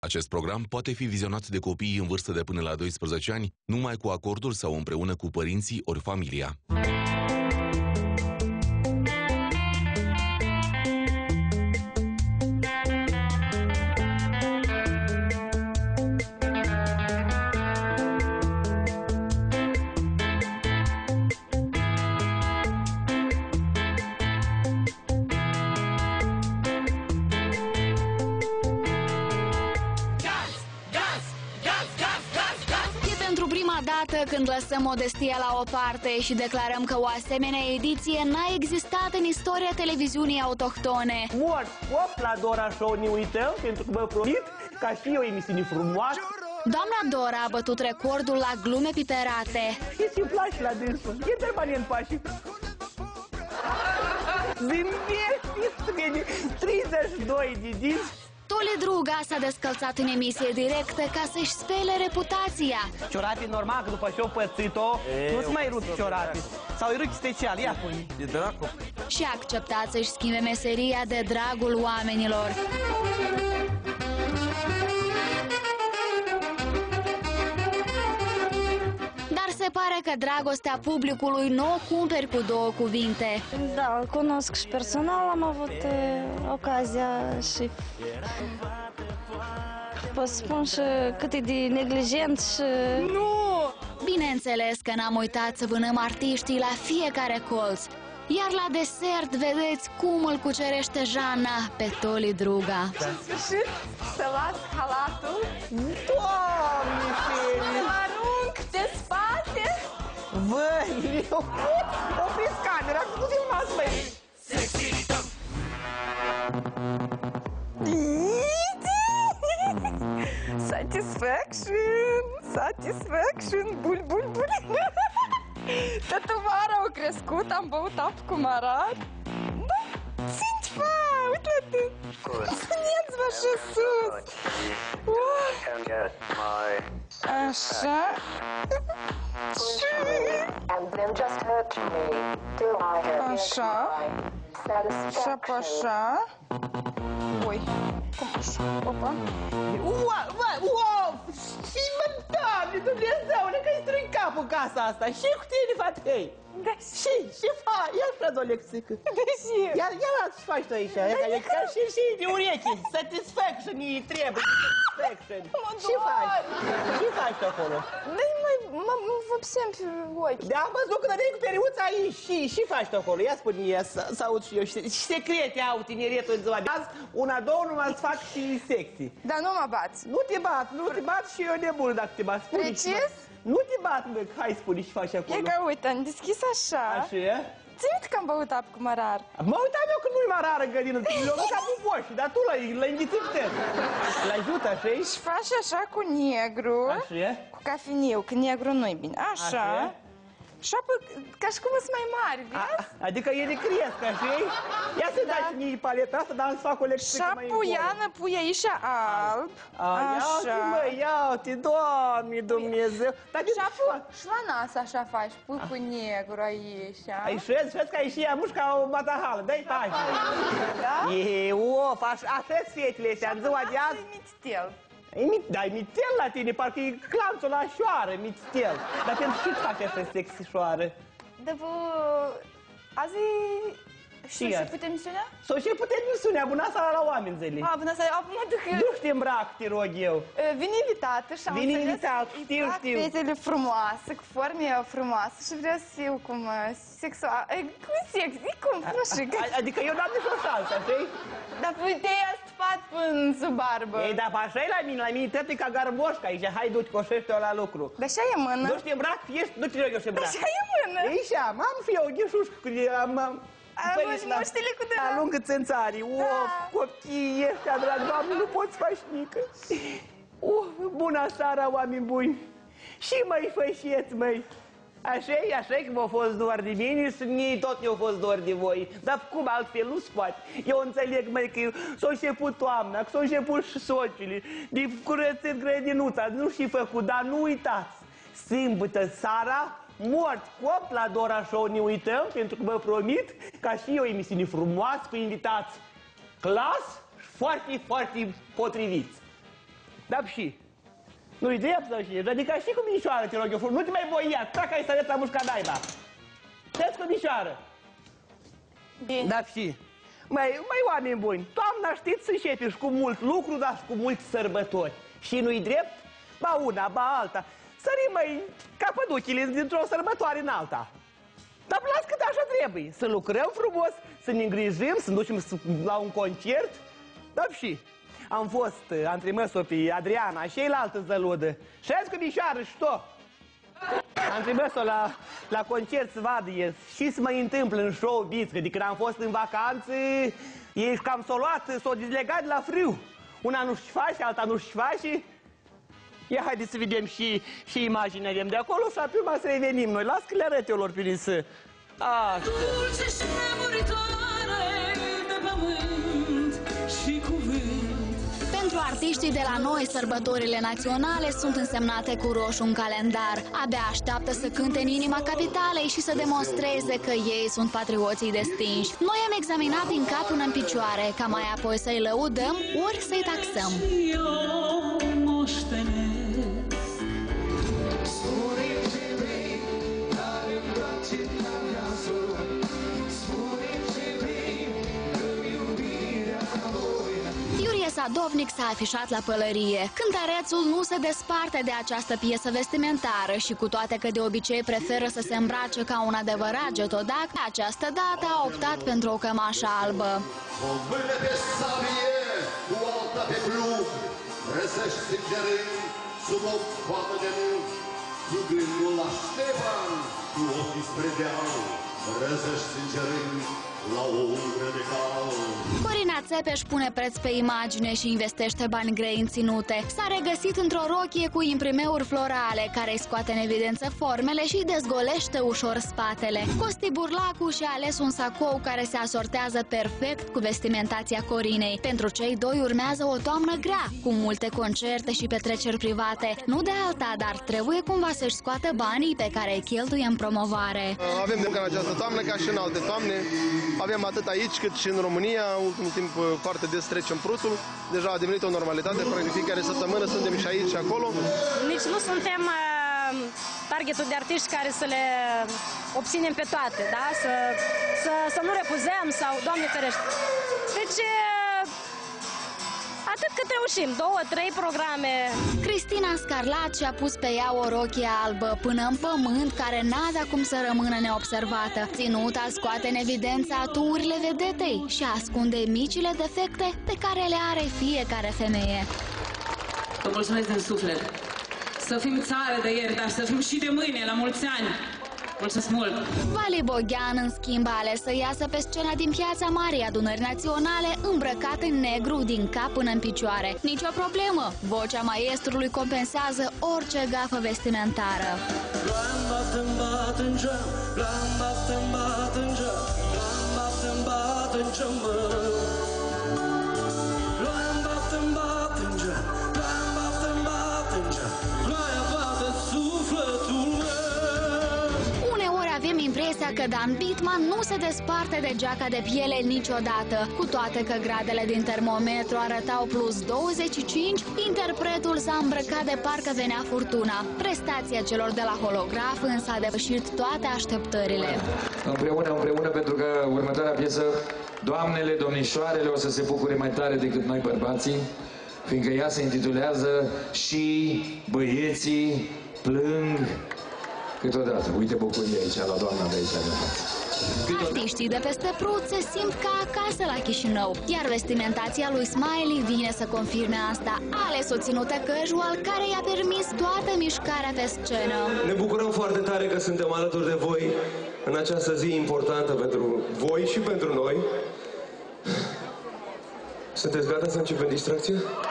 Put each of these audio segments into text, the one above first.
Acest program poate fi vizionat de copiii în vârstă de până la 12 ani, numai cu acordul sau împreună cu părinții ori familia. Când lăsăm modestia la o parte și declarăm că o asemenea ediție n-a existat în istoria televiziunii autohtone. Mort, op, la Dora Show ne uităm, pentru că vă promit ca și o emisiune frumoasă. Doamna Dora a bătut recordul la glume piperate. Și-ți place la dânsul, e permanent pașii. Zâmbește, 32 de dinți. Toli Druga s-a descălțat în emisie directă ca să-și spele reputația. Ciorapii normal, că după ce-o pățit-o, nu-ți mai rupi ciorapii. Sau îi rupi special, ia pune. De dracu. Și a acceptat să-și schimbe meseria de dragul oamenilor. Dar se pare că dragostea publicului nu o cumperi cu două cuvinte. Da, îl cunosc și personal, am avut ocazia și pot spun și cât e de neglijent și... Nu! Bineînțeles că n-am uitat să vânăm artiștii la fiecare colț. Iar la desert vedeți cum îl cucerește Jana pe Toli Druga. În sfârșit, să las halatul. Doamne, ferie! Îl arunc pe spate. Băi, opriți camera, că nu filmați, băi! Satisfaction, satisfaction, bul, bul, bul. Toată vara au crescut, am băut apă cu marar. Da, ținti-fa, uite-te. Țineți-vă așa sus. Așa. Așa. Și apă așa. Ui, cum așa? Opa. Wow! Și mă, Doamne, Dumnezeule, că-i strâng capul în casa asta. Și cu tine, fetei. Da, Și faci, ia frate o lecțică. Deși. Ia ce faci tu aici? Și de urechi. Satisfaction îi trebuie. Satisfaction. Ce faci? Ce faci tu acolo? Mă vopsem pe ochi. Da, am văzut că dădeai cu periuța aici. Și faci tu acolo? Ia spune-i, să aud și eu. Și secrete au tineretul în ziua de azi. Una, două, numai îți fac și secții. Dar nu mă bați. Nu te bat și eu nebun dacă te bat. Precis? Nu te bat, bă, hai spune și faci acolo. E că uite, am deschis așa. Așa e? Ți-mi că am băut apă cu marar. Mă uitam eu că nu-i marar în gădină, le-am ca cu boși, dar tu l-ai înghițit puter. L-ajută, așa-i? Și faci așa cu negru. Așa e? Cu cafeniu, că negru nu-i bine. Așa. Și apoi, ca și cum sunt mai mari, vezi? Adică e de cresc, așa-i? Ia să dai mie paleta asta, dar îți fac o lecție mai Și puiană, pui aici alb. Ia-te, mă, ia-te, Doamne Dumnezeu. Și apoi, și la nas așa faci, pui cu negru aici. Ai șezi că ai și ea mușca o matahală, dai taci. Da? E, of, așa-s fetele astea, în ziua de azi. Mițitel. Dai mitel la tine, parcă e clanțul la șoară, mitel. Dar pentru ce-ți faci așa sexișoară? Da, vă... Azi... Și putem misiunea? Sau ce putem misiunea? Bună seara la oameni, zile. Bună seara, mă duc... Du-te îmbrac, te rog eu. Vine invitată și am Vine înțeles invitată, știu. fetele frumoase, cu forme frumoase și vreau să fiu cum sexual... Cum sexy, cum? Nu știu. Adică eu n-am nicio șansă, așa-i? Dar te-ai astupat până sub barbă. Ei, dar așa e la mine tătă ca garboșca aici, hai du-te, coșește-o la lucru. Dar așa e mână. Du-te îmbrac, du-te rog eu și îmbrac. Așa e mână. Aici, am fi eu ghișușcă, Muștile cu de la... Lungă țânțarii, of, copiii ăștia, drag, Doamne, nu poți faci nică. Bună seara, oameni buni. Și măi, fășieți, măi. Așa-i, așa-i că v-au fost doar de mine și mie tot ne-au fost doar de voi. Dar cum altfel nu-ți poate? Eu înțeleg, măi, că s-a început toamna, că s-a început și sociile, de curățit grădinuța, nu și făcut, dar nu uitați. Sâmbătă seara, mort cop la Dora Show ne uităm, pentru că vă promit ca și o emisiune frumoasă cu invitați clas și foarte, foarte potriviți. Da, și? Nu-i drept sau și? Adică și cu minișoară, te rog eu, nu te mai boia, dacă ai săreți la mușca naiba. Te-ți cu minișoară. Da, și? Mai oameni buni, toamna știți să începe și cu mult lucru, dar și cu mulți sărbători. Și nu-i drept? Ba una, ba alta. Sărim mai capăduchile dintr-o sărbătoare în alta. Dar las cât așa trebuie, să lucrăm frumos, să ne îngrijim, să ne ducem la un concert. Da, și? Am fost, am trimis-o pe Adriana și ceilaltă zăludă. Și-azi cu mișoară și tot. Am trimis-o la concert să vadă și se mai întâmplă în show-biz, că de când am fost în vacanță, ei cam s-o luat, s-o dezlegat de la friu. Una nu-și face, alta nu-și face. Ia haideți să vedem și imaginea avem de acolo și apoi urma să revenim noi. Las că le arăt eu lor prin să... Așa. Dulce și nemuritoare de pământ și cuvânt. Pentru artiștii de la noi, sărbătorile naționale sunt însemnate cu roșu în calendar. Abia așteaptă să cânte în inima capitalei și să demonstreze că ei sunt patrioții destinși. Noi am examinat din cap până în picioare, ca mai apoi să-i lăudăm ori să-i taxăm. Sadovnic s-a afișat la pălărie. Cântărețul nu se desparte de această piesă vestimentară și cu toate că de obicei preferă să se îmbrace ca un adevărat getodac, această dată a optat pentru o cămașă albă. O mână pe sabie, cu alta pe plug, răsești sângerând sub o foamă de munc, cu gândul la Ștefan, cu ochii spre deal, răsești sângerând la o umbră de cal. Corina Țepeș pune preț pe imagine și investește bani grei în ținute. S-a regăsit într-o rochie cu imprimeuri florale, care îi scoate în evidență formele și dezgolește ușor spatele. Costi Burlacu și-a ales un sacou care se asortează perfect cu vestimentația Corinei. Pentru cei doi urmează o toamnă grea, cu multe concerte și petreceri private. Nu de alta, dar trebuie cumva să-și scoată banii pe care îi cheltuie în promovare. Avem de această toamnă, ca și în alte toamne. Avem atât aici cât și în România. În ultimul timp foarte des trecem Prusul. Deja a devenit o normalitate. Practic fiecare săptămână suntem și aici și acolo. Nici nu suntem targetul de artiști care să le obținem pe toate, da? Să nu refuzăm sau, Doamne ferește. Deci, atât cât reușim, 2-3 programe. Cristina Scarlat și-a pus pe ea o rochie albă până în pământ, care n-avea cum să rămână neobservată. Ținuta scoate în evidență aturile vedetei și ascunde micile defecte pe care le are fiecare femeie. Vă mulțumesc din suflet. Să fim țară de ieri, dar să fim și de mâine, la mulți ani. Mulțumesc mult! Vali Boghean, în schimb, a ales să iasă pe scena din Piața Marii Adunări Naționale, îmbrăcat în negru din cap până în picioare. Nici o problemă! Vocea maestrului compensează orice gafă vestimentară. Impresia că Dan Bitman nu se desparte de geaca de piele niciodată. Cu toate că gradele din termometru arătau plus 25, interpretul s-a îmbrăcat de parcă venea furtuna. Prestația celor de la holograf însă a depășit toate așteptările. Împreună, pentru că următoarea piesă, doamnele, domnișoarele, o să se bucure mai tare decât noi bărbații, fiindcă ea se intitulează Și băieții plâng câteodată. Uite bucuria aici, la doamna de aici de față. Artiștii de peste Prut se simt ca acasă la Chișinău, iar vestimentația lui Smiley vine să confirme asta. A ales o ținută casual care i-a permis toată mișcarea pe scenă. Ne bucurăm foarte tare că suntem alături de voi în această zi importantă pentru voi și pentru noi. Sunteți gata să începem distracția?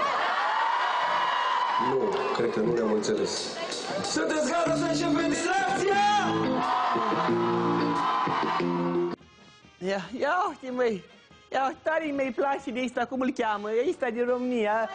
Nu, cred că nu ne-am înțeles. Sunteți gata să începem distracția? Ia uite, măi, tare mi-i place de ăsta, cum îl cheamă, ăsta din România.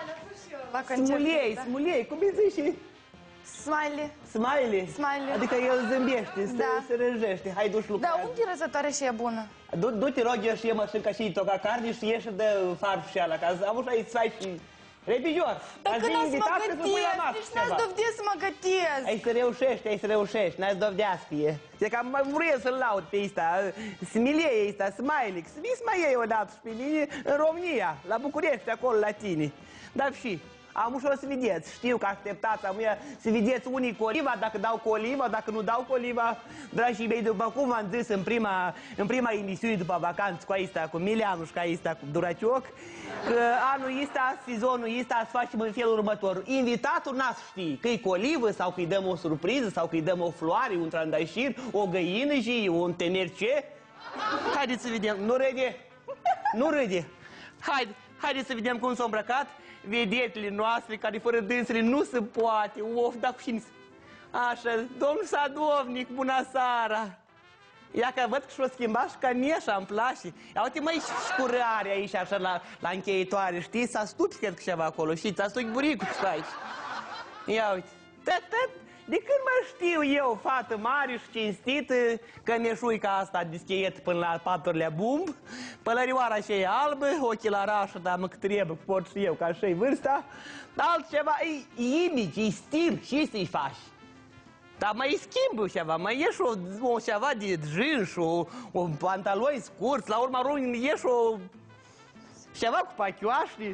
Smuliei, cum îi zici? Smiley? Adică el zâmbește, se rânjește, hai duci lucrarea. Da, unde e răzătoare și e bună? Du-te, rog eu, și e mășinca și toca carne și ieși de farf și ala, că am avut aici să ai și Repijor! Dar când o să mă gătesc, deci n-ați dovedit să mă gătesc. Ai să reușești, n-ați dovedească e. E că am vrut să-l laud pe ăsta, Smilie ăsta, Smiley, să vii să mai iei odată și pe mine în România, la București, acolo la tine. Dar și, am ușor să vedeți, știu că așteptați amuia să vedeți unii cu oliva, dacă dau cu oliva, dacă nu dau cu oliva. Dragii mei, după cum v-am zis în prima emisiune după vacanță cu aista, cu Milianu și cu aista, cu Duracioc, că anul ăsta, sezonul ăsta, să facem în felul următor. Invitatul n-a să știe că-i cu olivă sau că-i dăm o surpriză sau că-i dăm o floare, un trandașir, o găină și un temerce. Haideți să vedem, nu râde. Haideți să vedem cum s-a îmbrăcat vedetele noastre, care fără dânsele nu se poate. Of, dar cu cine? Așa, domnul Sadovnic, bună seara! Ia că văd că și-o schimbat și caneșa, îmi place. Ia uite, măi, și curare aici, așa, la încheitoare, știi? S-a stupi, cred că ceva acolo, știi? Ți-a stupi buricul ce faci. Ia uite. De când mă știu eu, fată mare și cinstită, cămeșuica asta discheiet până la paturile bumb, pălărioara și albă, ochelarașă, dar mă că trebuie, pot și eu, ca așa-i vârsta, altceva, e image, e stil, și să-i faci. Dar mai schimbă ceva, mai ieși o ceva de jeans, o pantaloni scurți, la urma urmei ieși ceva cu pachioaști.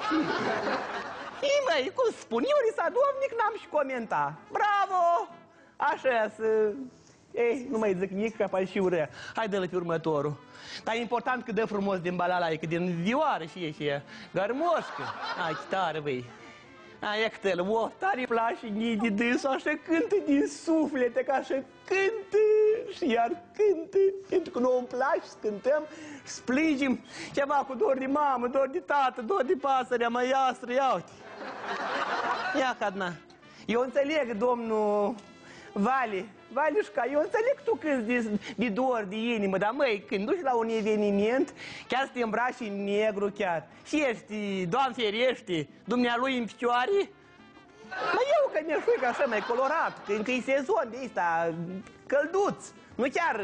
Ei, măi, cum spun, Iuri Sadovnic n-am și comenta. Bravo! Așa să... Ei, nu mai zic nici că apare și urea. Hai dă-l pe următorul. Dar e important că dă frumos din balalaie, că din vioară și e și e. Gărmoșcă. Hai, ce tare, băi. Hai, e că o, tare-i place nii de dânsul, așa cântă din suflete, că așa cântă și iar cântă. Pentru că nu îmi place să cântăm și să plângem ceva cu dor de mamă, dor de tată, dor de pasărea măiastră, ia uite. Ia, Cadna, eu înțeleg, domnul Valiușca, eu înțeleg tu când de dor, de inimă, dar măi, când duci la un eveniment, chiar să te îmbraci în negru chiar, și ești, Doamne ferește, dumnealui în picioare, mă, eu că mi-aș fi așa mai colorat, că e sezon de ăsta, călduț, nu chiar...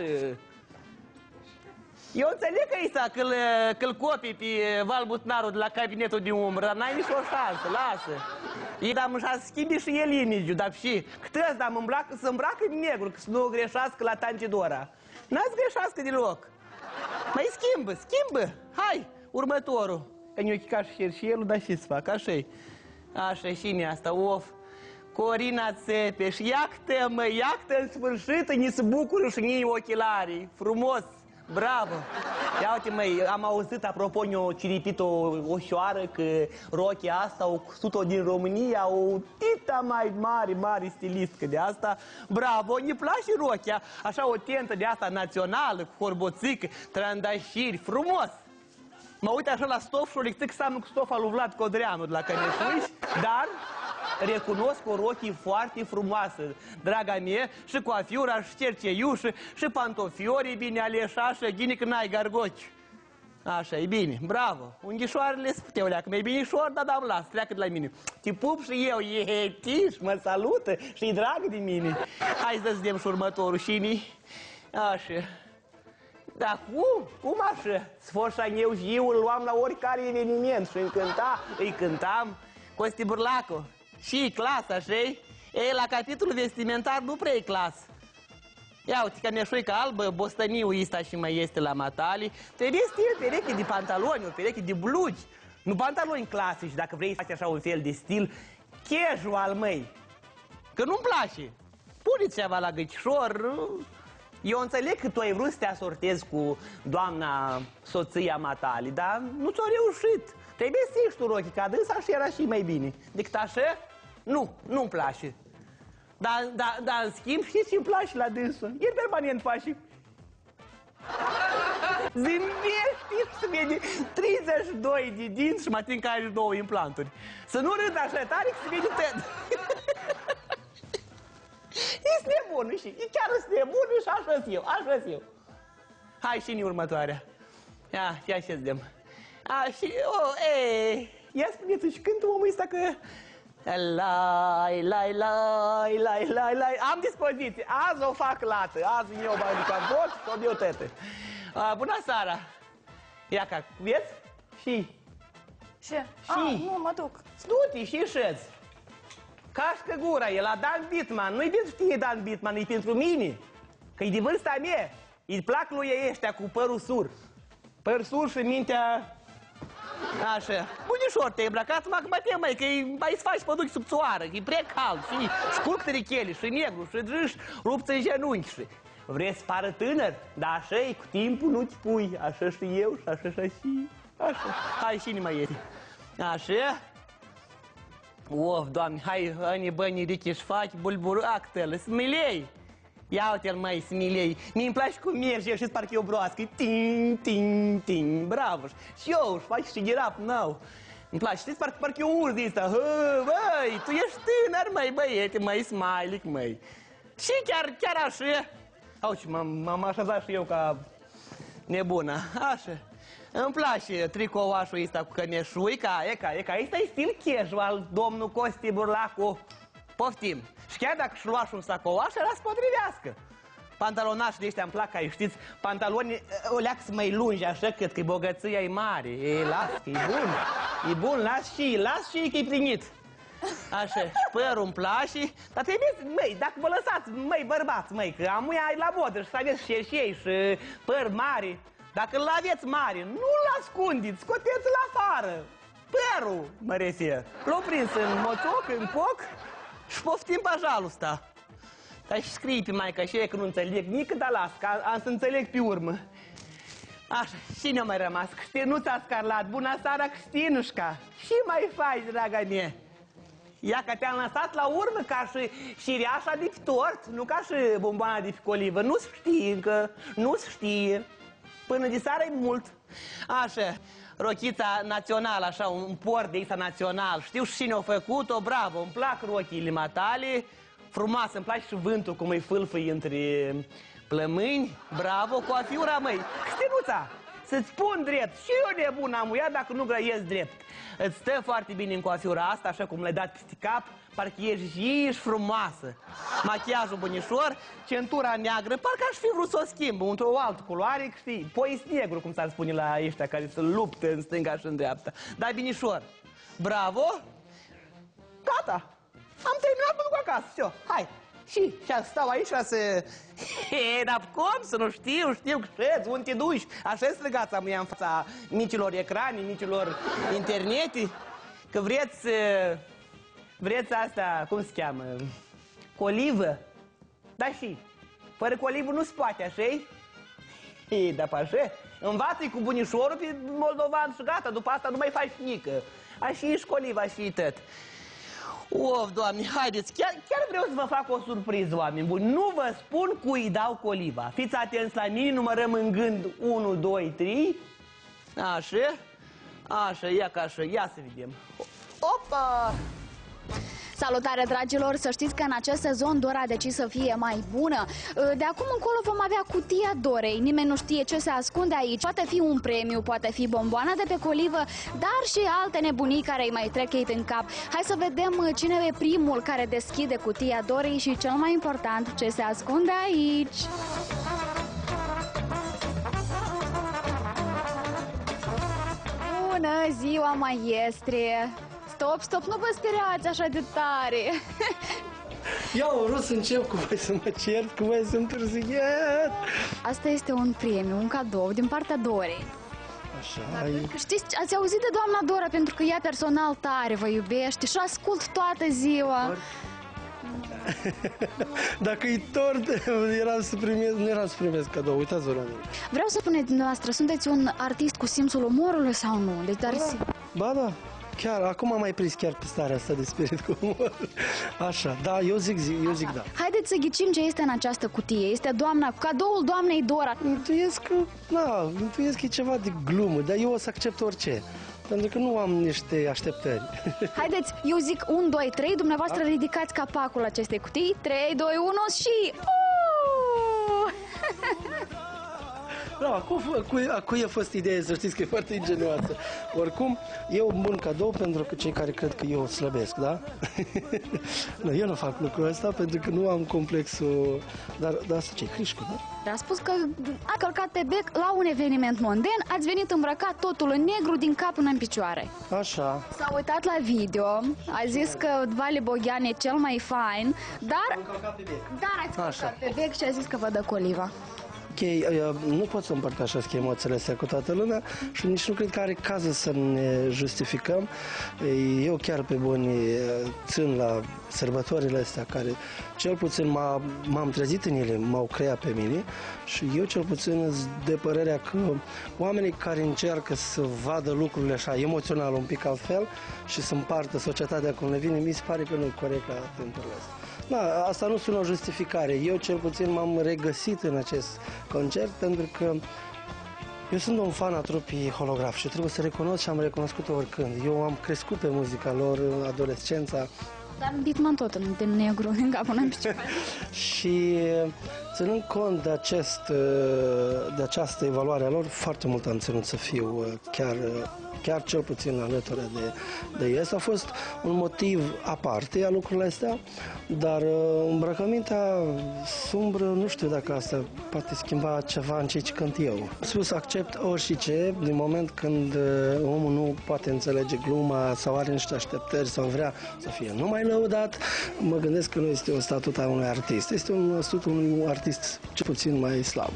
Eu înțeleg că ăsta, că-l copii pe Val Butnaru de la cabinetul de umbră, dar n-ai nicio șansă, lasă. Ei, dar mă schimbi și el image-ul, dar și câtăți, dar să îmbracă în negru, că să nu greșească la Tangidora. N-ați greșească deloc. Mai schimbă, hai, următorul. Că ne-o chica și Herșelul, dar și să fac, așa-i. Așa-i și asta, of. Corina Țepeș, iactă, mă, iactă în sfârșit, ni se bucură și nii ochelarii, frumos. Bravo! Ia uite, măi, am auzit, apropo, ne-o ciripit o șoară că rochia asta, o cusut-o din România, o tita mai mare stilistcă de asta. Bravo, ne place rochia, așa o tentă de asta națională, cu horboțică, trandașiri, frumos! Mă uit așa la stoful, că seamănă cu stofa lui Vlad Codreanu de la Căneșuiș, dar... recunosc o rochie foarte frumoasă, draga mea, și coafiura, și cerceiușă, și pantofiorii bine aleși, așa, ghini că n-ai gargoci. Așa, e bine, bravo. Unghișoarele se puteau leacă, mai binișor, dar da, las, treacă de la mine. Te pup și eu, e tiș, mă salută și-i dragă de mine. Hai să vedem și următorul, și-ni. Așa. Dar cum așa? Sfoșa eu și eu îl luam la oricare eveniment și îi cântam Costi Burlacu. Și clasă, așa-i? Ei, la capitolul vestimentar nu prea e clasă. Ia uite, că neșuica albă, bostăniul ăsta și mai este la matali. Trebuie stil, pereche de pantaloni, o pereche de blugi. Nu pantaloni clasici, dacă vrei să faci așa un fel de stil casual, măi. Că nu-mi place. Pune ceva la găcișor. Eu înțeleg că tu ai vrut să te asortezi cu doamna soția matali, dar nu ți-a reușit. Trebuie să ieși tu rochii, ca dânsa și era și mai bine. Decât așa, nu-mi place. Dar în schimb, știți ce-mi place la dânsul? El permanent face. Zâmbește și se vede 32 de dinți și mă ating că ai 2 implanturi. Să nu râd așa tare că se vede tot. Ești nebună și e chiar ești nebună și așa-s eu. Hai și în următoarea. Ia și dăm. Și, ia spuneți și cântă omul ăsta că... Lai. Am dispoziție, azi o fac lată, azi eu bani de campot și o deu tete. Bună seara! Ia ca, vezi? Și Ce? Nu, mă duc. Du-te și ieșeți. Cașcă gura, e la Dan Bitman. Nu-i pentru tine Dan Bitman, e pentru mine. Că e de vârsta mea. Îi plac lui ei ăștia cu părul sur. Păr sur și mintea... Așa. Bunișor, te-ai îmbrăcat, măi, că mai-ți faci păduchi sub țoară, că e prea cald și scurg trichele, și negru, și drâși, rupți în genunchi și... Vrei să pară tânăr? Dar așa e, cu timpul nu-ți pui. Așa și eu, și așa și... Așa. Hai și mai ieri. Așa. Of, Doamne, hai, ani băni richi și faci bulburac-tăl, smilei. Ia uite-l, măi, smilei. Mi-mi place cum merge și parcă e o broască. Ting, ting, ting, bravo. Și eu, și faci și ghirap, nou. Îmi place, știți, parcă e un urs de ăsta. Băi, tu ești tânăr, măi, băiete, măi, smiley, măi. Și chiar așa. Auzi, m-am așezat și eu ca nebună, așa. Îmi place tricouașul ăsta cu căneșuica, ăsta e stil casual, domnul Costi Burlacu. Poftim. Și chiar dacă și luași un sacouaș, era să potrivească. Pantalonașii de ăștia îmi plac, ai știți, pantaloni o leacă mai lungi, așa, cât că bogăția e mare. E, las, că e bun, las și că e primit. Așa, și părul îmi place, dar trebuie, măi, dacă vă lăsați, măi, bărbați, măi, că amuia e la modă și să aveți șerșei și păr mare, dacă îl aveți mare, nu-l ascundiți, scoteți-l afară, părul, măresie. L-o prins în motoc, în poc și poftim pajalul ăsta. Dar și scrie pe maica și e că nu înțeleg nici, dar las, că am să înțeleg pe urmă. Așa, cine a mai rămas? Cristinuța Scarlat, bună seara, Cristinușca! Și mai faci, draga mea? Ia că te-am lăsat la urmă ca și șireașa de pe tort, nu ca și bomboana de pe colivă. Nu se știe încă, nu se știe. Până de seară e mult. Așa, rochița națională, așa, un port de ăsta național. Știu și cine a făcut-o, bravo, îmi plac rochiile matale. Frumoasă, îmi place și vântul cum îi fâlfâi între plămâni. Bravo, coafiura, măi. Cristinuța, să-ți spun drept, și eu nebun am uiat dacă nu grăiesc drept. Îți stă foarte bine în coafiura asta, așa cum l-ai dat peste cap, parcă ești frumoasă. Machiajul bunișor, centura neagră, parcă aș fi vrut să o schimb într-o altă culoare, știi, pois negru, cum s-ar spune la ăștia care se luptă în stânga și în dreapta. Dar binișor, bravo, gata, am terminat, mă duc acasă, știu, hai. Și stau aici să... Dar cum să nu știu că șeți, unde te duci? Așa străgați am ea în fața micilor ecrane, micilor internete, că vreți asta, cum se cheamă, colivă? Da și, fără colivă nu se poate, așa-i? Da, pe așa, învață-i cu bunișorul pe moldovan și gata, după asta nu mai faci nică. Așa e și coliva și tot. Of, Doamne, haideți, chiar vreau să vă fac o surpriză, oameni buni. Nu vă spun cui îi dau coliva. Fiți atenți la mine, numărăm în gând 1, 2, 3. Așa, ia ca așa, ia să vedem. Opa! Salutare, dragilor! Să știți că în acest sezon Dora a decis să fie mai bună. De acum încolo vom avea cutia Dorei. Nimeni nu știe ce se ascunde aici. Poate fi un premiu, poate fi bomboana de pe colivă, dar și alte nebunii care îi mai trec ei în cap. Hai să vedem cine e primul care deschide cutia Dorei și, cel mai important, ce se ascunde aici. Bună ziua, maestre! Stop, nu vă speriați așa de tare! Eu am vrut să încep cu voi să mă cert, cu voi să întârziat. Asta este un premiu, un cadou din partea Dorei. Așa. Știți, ați auzit de doamna Dora pentru că ea personal tare vă iubește și ascult toată ziua. Dacă e tort, nu eram să primesc cadou. Uitați-vă la mine. Vreau să spuneți dumneavoastră, sunteți un artist cu simțul umorului sau nu? Deci, ba da. Chiar, acum am mai prins chiar pe starea asta de spirit cu umor. Așa, da, eu zic da. Haideți să ghicim ce este în această cutie. Este cadoul doamnei Dora. Intuiesc că e ceva de glumă, dar eu o să accept orice. Pentru că nu am niște așteptări. Haideți, eu zic 1, 2, 3, dumneavoastră ridicați capacul acestei cutii. 3, 2, 1 și... Da, a cui a fost ideea, să știți că e foarte ingenioasă. Oricum, e un bun cadou pentru că cei care cred că eu slăbesc, da? Eu nu fac lucrul ăsta pentru că nu am complexul... Dar asta ce-i crișcă, da? A spus că a călcat pe bec la un eveniment mondan, ați venit îmbrăcat totul în negru din cap până în picioare. Așa. S-a uitat la video, a zis că Vali Boghean e cel mai fain, dar ați călcat pe bec și a zis că vă dă coliva. Ok, nu pot să împărtășesc emoțiile astea cu toată lumea și nici nu cred că are cazul să ne justificăm. Eu chiar pe buni țin la sărbătorile astea care cel puțin m-am trezit în ele, m-au creat pe mine și eu cel puțin sunt de părerea că oamenii care încearcă să vadă lucrurile așa emoțional un pic altfel și să împartă societatea cum le vine, mi se pare că nu e corect la temporul ăsta. Da, asta nu sună o justificare. Eu cel puțin m-am regăsit în acest concert pentru că eu sunt un fan a trupii Holograf și trebuie să recunosc și am recunoscut-o oricând. Eu am crescut pe muzica lor în adolescența. Dar Bitman tot din negru, din cap până în picioare. Și ținând cont de această evaluare a lor, foarte mult am ținut să fiu chiar cel puțin alături de ei. Asta a fost un motiv aparte a lucrurile astea, dar îmbrăcămintea sumbră, nu știu dacă asta poate schimba ceva în ce cânt eu. Am spus accept orice din moment când omul nu poate înțelege gluma sau are niște așteptări sau vrea să fie numai lăudat. Mă gândesc că nu este un statut al unui artist, este un statut al unui artist cel puțin mai slab.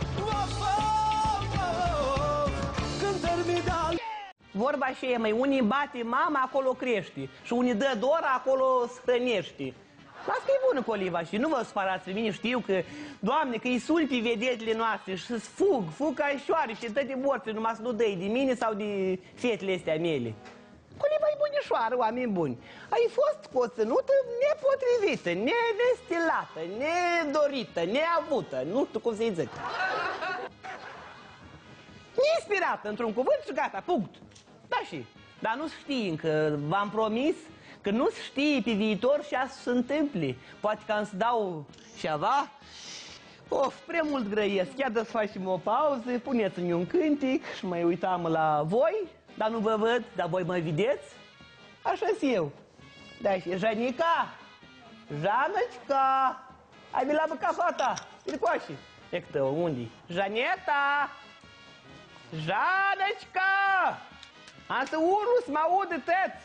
Vorba și e, mai unii bate mama, acolo crești. Și unii dă dor, acolo hrănești. Las că e bună coliva și nu vă spărați pe mine, știu că, Doamne, că îi suni pe vedetele noastre și să fug ca șoare și dă de morți, numai să nu dăi de mine sau de fetele astea mele. Coliva e bunișoară, oameni buni. Ai fost coțănută nepotrivită, nevestilată, nedorită, neavută, nu știu cum să-i zic. Neinspirată, într-un cuvânt și gata, punct. Da și, dar nu știi încă, v-am promis că nu știi pe viitor și asta se întâmple. Poate că am să dau ceva. Of, prea mult grăiesc, chiar să facem o pauză, puneți-mi un cântec și mai uitam la voi, dar nu vă văd, dar voi mă vedeți. Așa-s eu. Da și, Janica, Janăcica, ai venit la băca fata, Iricoașii. Ectă, unde-i? Janeta! Janăcica! Am să urlu să mă audă tăți!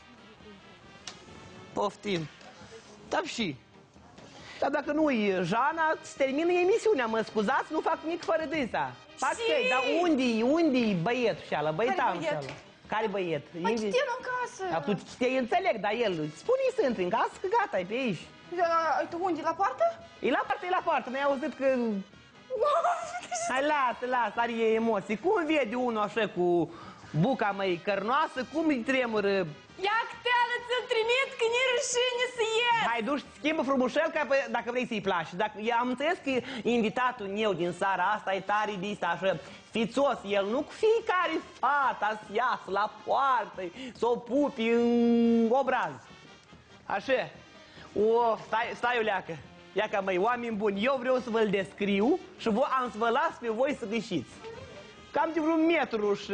Poftim. Da și. Dar dacă nu-i Jana, se termină emisiunea, mă scuzați, nu fac nimic fără dânsa. Dar unde-i băietul și-ala, băietam și-ala? Care băiet? Păi citim în casă. Tu te înțeleg, dar el, spune-i să intri în casă, că gata, e pe aici. Uite, unde, la poartă? E la poartă, n-ai auzit că... Hai, lasă, are emoții. Cum vede unul așa cu buca mai cărnoasă, cum îi tremură? Ia cteală, ți-l trimit, că ni rușine să ies. Hai, du-și, schimbă frumușel dacă vrei să-i placi. Am înțeles că invitatul meu din seara asta e tare de așa fițos. El nu cu fiecare fata să iasă la poartă, să o pupi în obraz. Așa. Stai o leacă. Ia ca măi, oameni buni, eu vreau să vă-l descriu și am să vă las pe voi să gâșiți. Cam de vreun metru și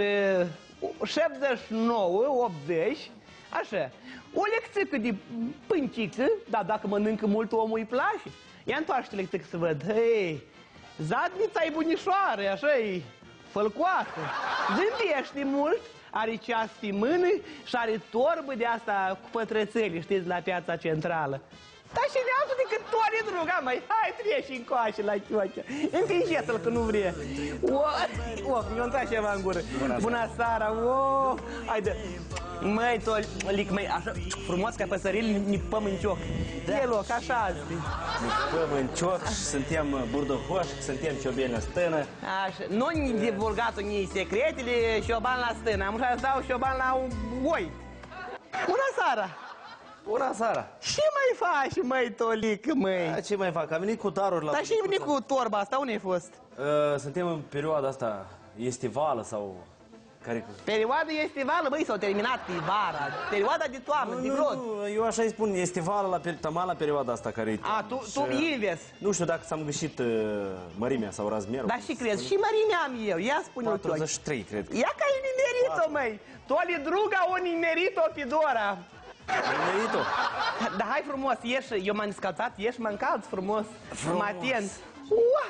79, 80, așa. O lecțică de pâncică, dar dacă mănâncă mult omul îi place. Ia întoarce lecțică să văd. Hei, zadnița e bunișoară, așa-i fălcoasă. Zâmbește mult, are ceas pe mână și are torbă de asta cu pătrățele, știți, la piața centrală. Dar și de altul decât toare druga, mai hai, treci încoace la chioachea. Împingeți-l că nu vrea. Mi-a intrat ceva în gură. Bună seara, haide. Măi, Tolic, măi, așa frumos ca păsăril, ni pămâncioc. E loc, așa azi. Pămâncioc, suntem burdohoși, suntem ciobeni la stână. Așa, nu-i divulgat unii secretele, șoban la stână. Am să dau șoban la oi. Bună seara! Bună seara! Ce mai faci, măi, Tolic, măi? Ce mai fac? Am venit cu daruri la... Dar și venit cu torba asta, unde ai fost? Suntem în perioada asta estivală sau... Perioada estivală, băi, s-au terminat vara, perioada de toamnă, de vrod. Nu, eu așa îi spun, estivală la perioada asta care e. Tu invers. Nu știu dacă s-am gâșit mărimea sau razmerul. Dar și crezi, și mărimea am eu, ia spune-o. 43, cred. Ia că ai nimerit-o, măi. Toli druga o nimerit-o pe Dora. Nimerit-o? Dar hai frumos, ieși, eu m-am descalțat, ieși, mă încalț frumos. Mă atent.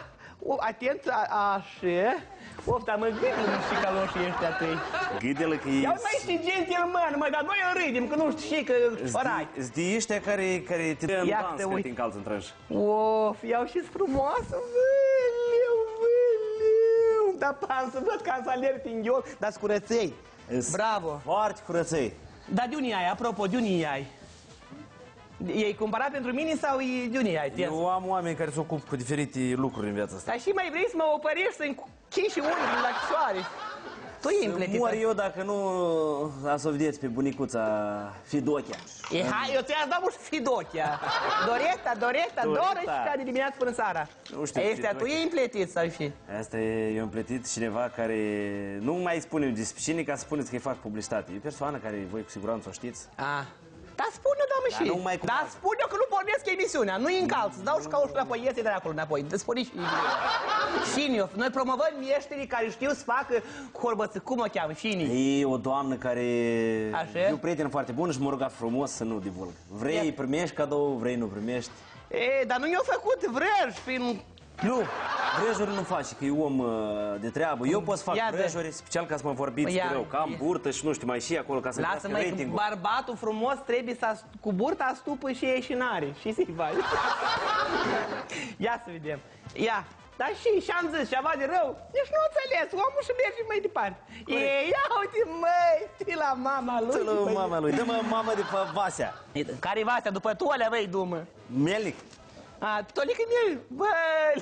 Atent, așa. Of, dar mă gândă și caloșii ăștia tăi. Gâdele că e... Ia mai și gentleman, mă, dar noi îl râdem, că nu știu și că fărai. Îți de ăștia care te dă în dans când te încalți în trăj. Of, iau și-s frumoasă, văleu. Dar pan să văd că am să alerg prin ghiol, dar-s curăței. Bravo. Foarte curăței. Dar de unii ai, apropo, de unii ai? E cumpărat pentru mine sau e de unii ai? Eu am oameni care se ocupă cu diferite lucruri în viața asta. Dar și mai vrei să mă opărești, să închiși unghiul la chisoare? Tu e împletită. Mor eu dacă nu să o vedeți pe bunicuța Fidochea. Hai, eu ți-am dat mult Fidochea. Doreta, doră și ca de dimineață până seara. Nu știu. Ăștia, tu e împletit sau și? Asta e împletit cineva care nu mai spune despre cine ca să spuneți că îi fac publicitate. E o persoană care voi cu siguranță o știți. Dar spune-o, doamne, și. Dar spune-o că nu pornesc emisiunea, nu-i încalț. Dau și ca ușul înapoi, iese de acolo înapoi. Spune și... Șinio. Noi promovăm mieșterii care știu să facă horbăță. Cum o cheamă? Șinii. E o doamnă care... Așa? E o prietenă foarte bună și m-a rugat frumos să nu divulg. Vrei, primești cadou, vrei, nu primești. Dar nu i-au făcut vrăj prin... Nu, vrejuri nu faci, că e om de treabă. Eu pot să fac vrejuri special ca să mă vorbiți greu, că am burtă și nu știu, mai și acolo ca să crească ratingul. Lasă-mă, bărbatul frumos trebuie să cu burta stupă și ei și n-are. Și să-i faci. Ia să vedem. Ia. Dar și-am zis ceva de rău. Nici nu înțeles, omul și merge mai departe. Ia uite, măi, tri la mama lui. Tri la mama lui, dă-mă mamă de pe Vasea. Care-i Vasea? După Tolea, băi, dumă. Melnic. Tolică Melnic, băi.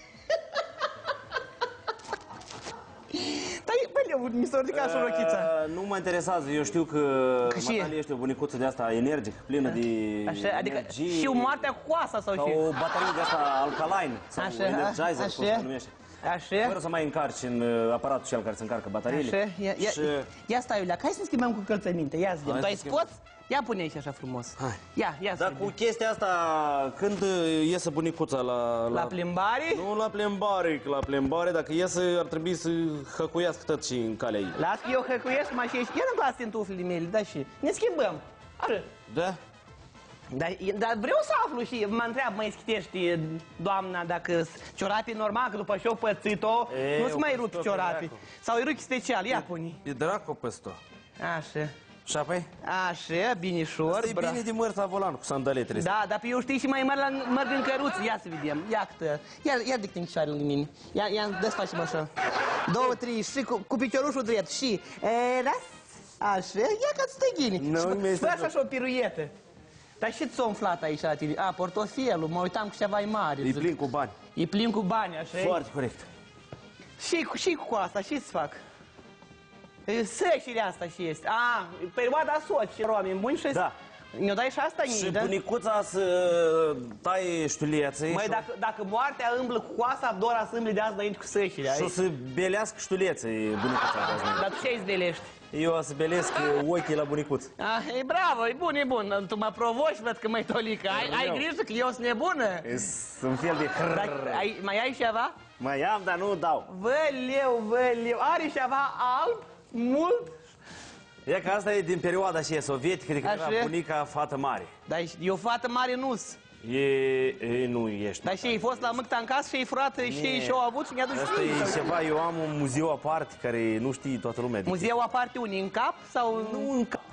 Dar mi s-a ridicat și rochița. Nu mă interesează, eu știu că Natalia este o bunicuță de asta energică, plină de energie. Și o moartea cu coasa sau și? O baterie de asta alkaline sau energizer, cum se numește. Așa. Fără să mai încarci în aparatul cel care se încarcă bateriile. Ia stai, Iulia, hai să ne schimbăm cu încălțăminte. Ia să vedem. Tu ai spot? Ia pune aici așa frumos. Ia. Dar cu chestia asta, când iese bunicuța la plimbare? Nu la plimbare, că la plimbare, dacă iese, ar trebui să hăcuiască tot și în calea ei. Las că eu hăcuiesc, mă și ieși. Ia nu-mi las tintuflele mele, da și. Ne schimbăm. Așa. Da? Dar vreau să aflu și mă întreabă, mă schitești, doamna, dacă ciorapii normal, că după ce o pățit-o, nu-ți mai rupi ciorapii. Sau îi rupi special, ia pune. E dracu păstă. Așa. Și apoi? Așa, binișor. Asta e bine de măr la volan, cu sandaletele. Da, dar pe eu știi și mai merg în căruță. Ia să vedem. Ia câtă. Ia dic tâncioare lângă mine. Ia desfacem așa. 2, 3 și cu piciorușul drept. Și... Așa. Ia ca să te ghini. Fă așa o piruietă. Dar și ți-o umflat aici la tine? Portofelul. Mă uitam cu ceva mare. E plin cu bani. E plin cu bani, așa. Foarte corect. Și cu asta, ce-ți fac? Sășirea asta și este. Perioada soci, oameni buni și... Da. Ne-o dai și asta, și bunicuța să taie ștuleței. Măi, dacă moartea îmblă cu coasa, Dora să îmble de azi înainte cu sășirea. Și o să belească ștuleței bunicuța de azi înainte. Dar tu ce ai să belești? Eu o să belesc ochii la bunicuță. E bravo, e bun. Tu mă provoci, văd că măi, Tolică. Ai grijă că eu sunt nebună. Sunt fel de mai ai ceva? Mai am, dar nu dau. Văleu. Are ceva alb? Mult? E că asta e din perioada aceea sovietică, de când era bunica fată mare. Dar eu fată mare nu-s. Nu ești. Dar și ai fost la mâcta în casă și ai furat și și-au avut și mi-a dus știi? Asta e ceva, eu am un muzeu aparte care nu știe toată lumea. Muzeu aparte unii, în cap sau? Nu în cap.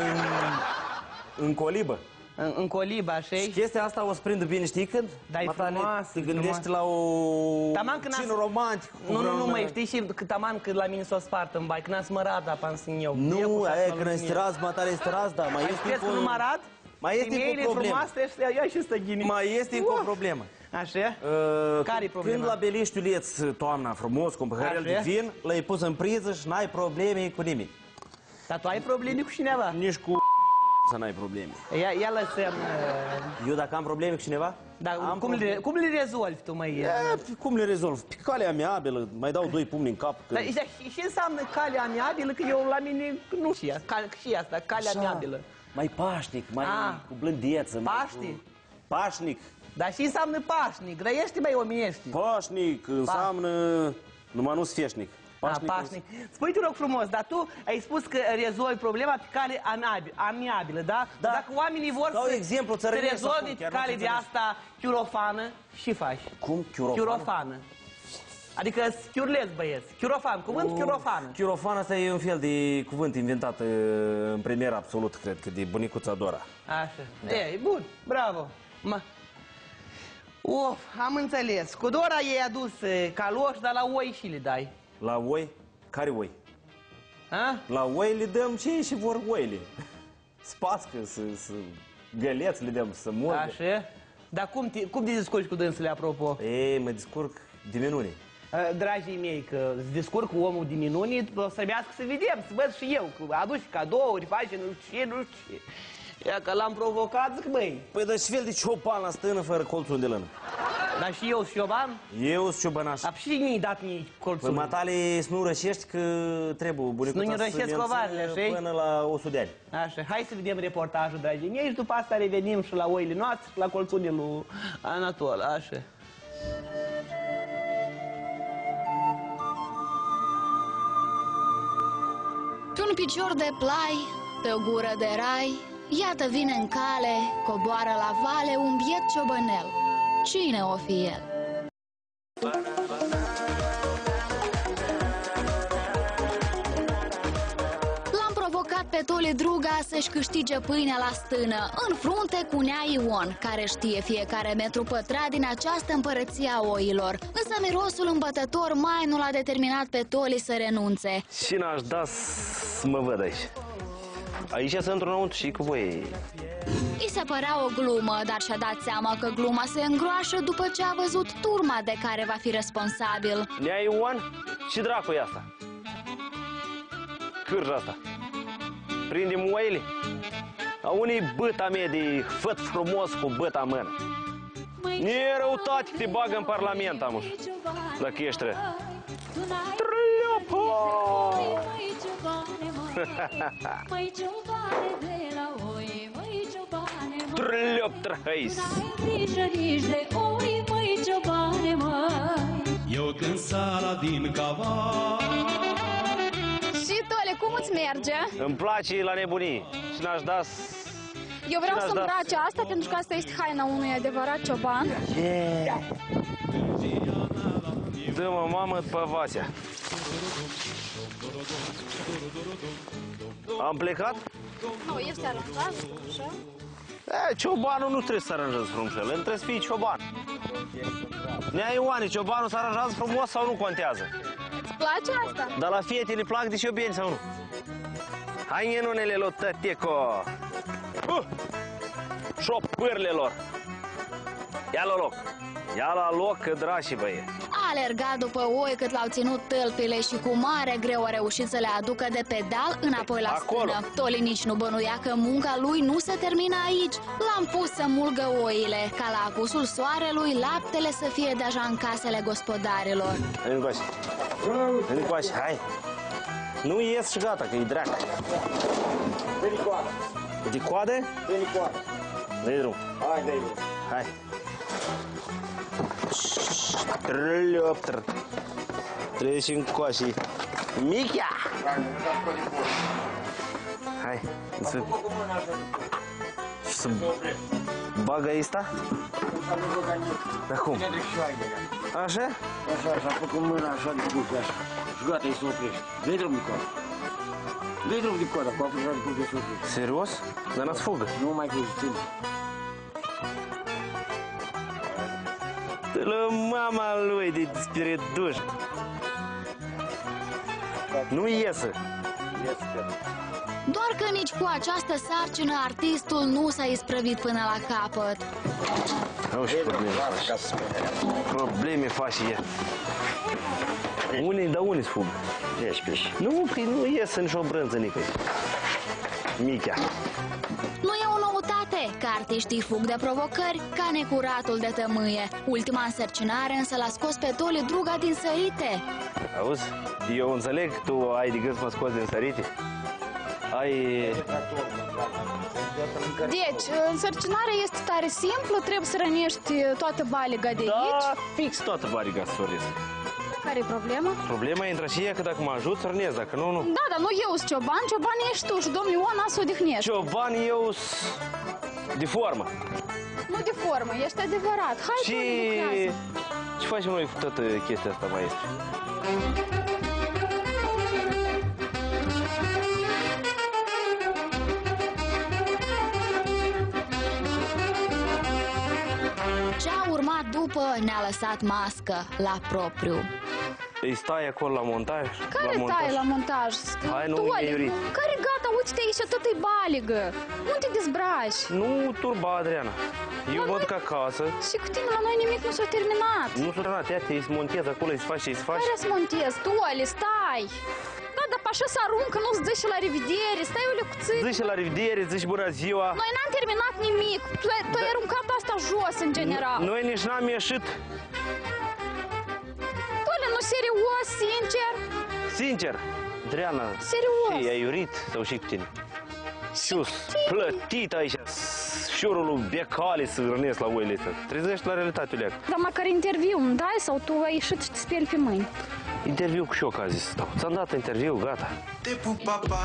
În colibă. În colibă, așa. Și chestia asta o să prindă bine, știi când? Da, e frumos. Te gândești la o cină romantică. Nu, mai știi și taman când la mine s-o spart în bai, când am smărat da pansîn eu. Nu, aia când îți raz, matale este raz, da. Mai este că nu mă arăt? Mai este o problemă. Mai este o problemă. Așa? Care-i problema? Când la beliștiuleț toamna frumos, cu un păhărel de vin, l-ai pus în priză și n-ai probleme cu nimic. Dar tu ai probleme cu cineva? Nici cu să n-ai probleme. Ia lăsăm... Eu dacă am probleme cu cineva? Dar cum le rezolvi tu, măi? Cum le rezolv? Pe calea amiabilă, mai dau 2 pumni în cap. Dar ce înseamnă calea amiabilă? Că eu la mine nu știu și asta, calea amiabilă. Mai pașnic, mai cu blândeță. Pașnic. Dar ce înseamnă pașnic? Grăiește, mai omenești. Pașnic înseamnă numai nu sfeșnic. Pașnic. Spui, te rog frumos, dar tu ai spus că rezolvi problema pe cale amiabilă, da? Dacă oamenii vor să rezolvi pe cale de asta chiurofană, și faci? Cum? Chiurofană. Adică chiurlez, băieți. Chiurofan, cuvânt chiurofan. Chiurofan asta e un fel de cuvânt inventat în premier absolut, cred că, de bunicuța Dora. Așa. Da. E bun, bravo. Of, am înțeles. Cu Dora ei adus caloși, dar la oi și le dai. La oi? Care oi? A? La oi le dăm ce și vor oile. Spască, găleți le dăm, să morgă. Așa? Dar cum te descurci cu dânsele, apropo? Ei, mă descurc de minune. Dragii mei, că îți descurc cu omul de minuni, o să trebuiască să vedem, să văd și eu, că aduci cadouri, faci nu știu ce, nu știu ce. Ia că l-am provocat, zic, băi. Păi, dar ce fel de cioban la stână fără colțul de lână? Dar și eu sunt cioban? Eu sunt ciobănaș. Și mi-ai dat mie colțul. Păi, matale să nu rășești, că trebuie bunicuța să mențină până la 100 de ani. Așa, hai să vedem reportajul, dragii mei, și după asta revenim și la oile noastre și la colțunile lui Anatol, așa. Pe un picior de plai, pe o gură de rai, iată vine în cale, coboară la vale un biet ciobănel. Cine o fi el? L-am provocat pe Toli Druga să-și câștige pâinea la stână, în frunte cu Nea Ion, care știe fiecare metru pătrat din această împărăție a oilor. Însă mirosul îmbătător mai nu l-a determinat pe Toli să renunțe. Și n-aș da să mă văd aici. Aici sunt înăuntru și cu voi. I se părea o glumă, dar și-a dat seama că gluma se îngroașă după ce a văzut turma de care va fi responsabil. Nea Ioan? Ce dracu e asta? Cârja asta. Prindem oile? A unii băta mea de făt frumos cu băta în mână. Nu e răutate că te bagă în parlament, amuș, dacă ești rău. Trăliop trăhăis. Eu când sara din caval. Și Tole, cum îți merge? Îmi place la nebunii și n-aș da. Eu vreau să îmbrace asta pentru că asta este haina unui adevărat cioban. Dă-mă, mamă, pe Vasea. Am plecat? Nu, este aranjat, așa. Ciobanul nu trebuie să aranjezi frumos, el trebuie să fii cioban. Nea Ioane, ciobanul se aranjează frumos sau nu contează? Îți place asta? Dar la fiete le plac de ciobeni sau nu? Hai în unele lotăteco! Șopârlelor! Ia la loc! Ia la loc, că drași, băie! A alergat după oi cât l-au ținut tălpile și cu mare greu a reușit să le aducă de pe deal înapoi la stână. Toli nici nu bănuia că munca lui nu se termină aici. L-am pus să mulgă oile, ca la apusul soarelui laptele să fie deja în casele gospodarilor. Hai încoace! Hai încoace, hai! Nu ies și gata, că e dreacă. Dă-i coadă! De coadă? Dă-i coadă! Dă-i drum! Hai, dă-i drum! Hai! Trălioptr! Treci încoace! Michea! Hai! Să bagă asta? Dar cum? Așa? Așa, așa, făcut mâna așa de bucă, așa. Și gata, îi se oprește. Dă-i drum de coadă. Dă-i drum de coadă, cu apă așa de bucă se oprește. Serios? Dar n-ați fugă? Nu mai fugi, ține. La mama lui de spiriduș. Nu iese. Doar că nici cu această sarcină artistul nu s-a isprăvit până la capăt. Au și probleme faci. Probleme faci și el. Unii fug? Ești peși. Nu, că nu iese nici o brânză nicăieri. Michea. Nu e o noutate că artiștii fug de provocări ca necuratul de tămâie. Ultima însărcinare însă l-a scos pe Toli Druga din sărite. Auzi, eu înțeleg, tu ai de gând să mă scoți din sărite? Ai... Deci, însărcinarea este tare simplă, trebuie să rănești toată baliga de aici. Da, fix toată baliga să o rănesc. Care e problema? Problema intră și ea că dacă mă ajut să rănesc, dacă nu, nu. Da, dar nu eu sunt cioban, cioban ești tu și domnul Ion a să odihnești. Cioban eu De formă. Nu de formă, ești adevărat. Hai să lucrează. Ce facem noi cu toată chestia asta, maestru? Ce a urmat după ne-a lăsat mască la propriu. Îi stai acolo la montaj? Care taie la montaj? Hai, nu, Tole, e iurit. care gata, uite-te aici, tot e baligă. Nu te dezbraci. Nu turba, Adriana. Eu mă duc acasă. Și cu tine la noi nimic nu s-a terminat. Nu s-a terminat, ia te-i montezi acolo, îi faci ce-i faci. Care să montezi? Tole, stai. Da, dar pe așa să aruncă, nu-ți zici la revedere, stai o lecuțită. Zici la revedere, zici bună ziua. Noi n-am terminat nimic, tu ai aruncat asta jos în general. Noi nici n-am ieșit. Tole, nu serios, sincer. Sincer, Adriana. Serios. Și ai iurit sau și cu tine? Și-o plătit aici șorul lui Becali să rănesc la oile astea. Trezești la realitate, Leac. Dar măcar interviu îmi dai sau tu ai ieșit și te speli pe mâini? Interviu cu și ocazii să stau. Ți-am dat interviu, gata. Te pup, papa.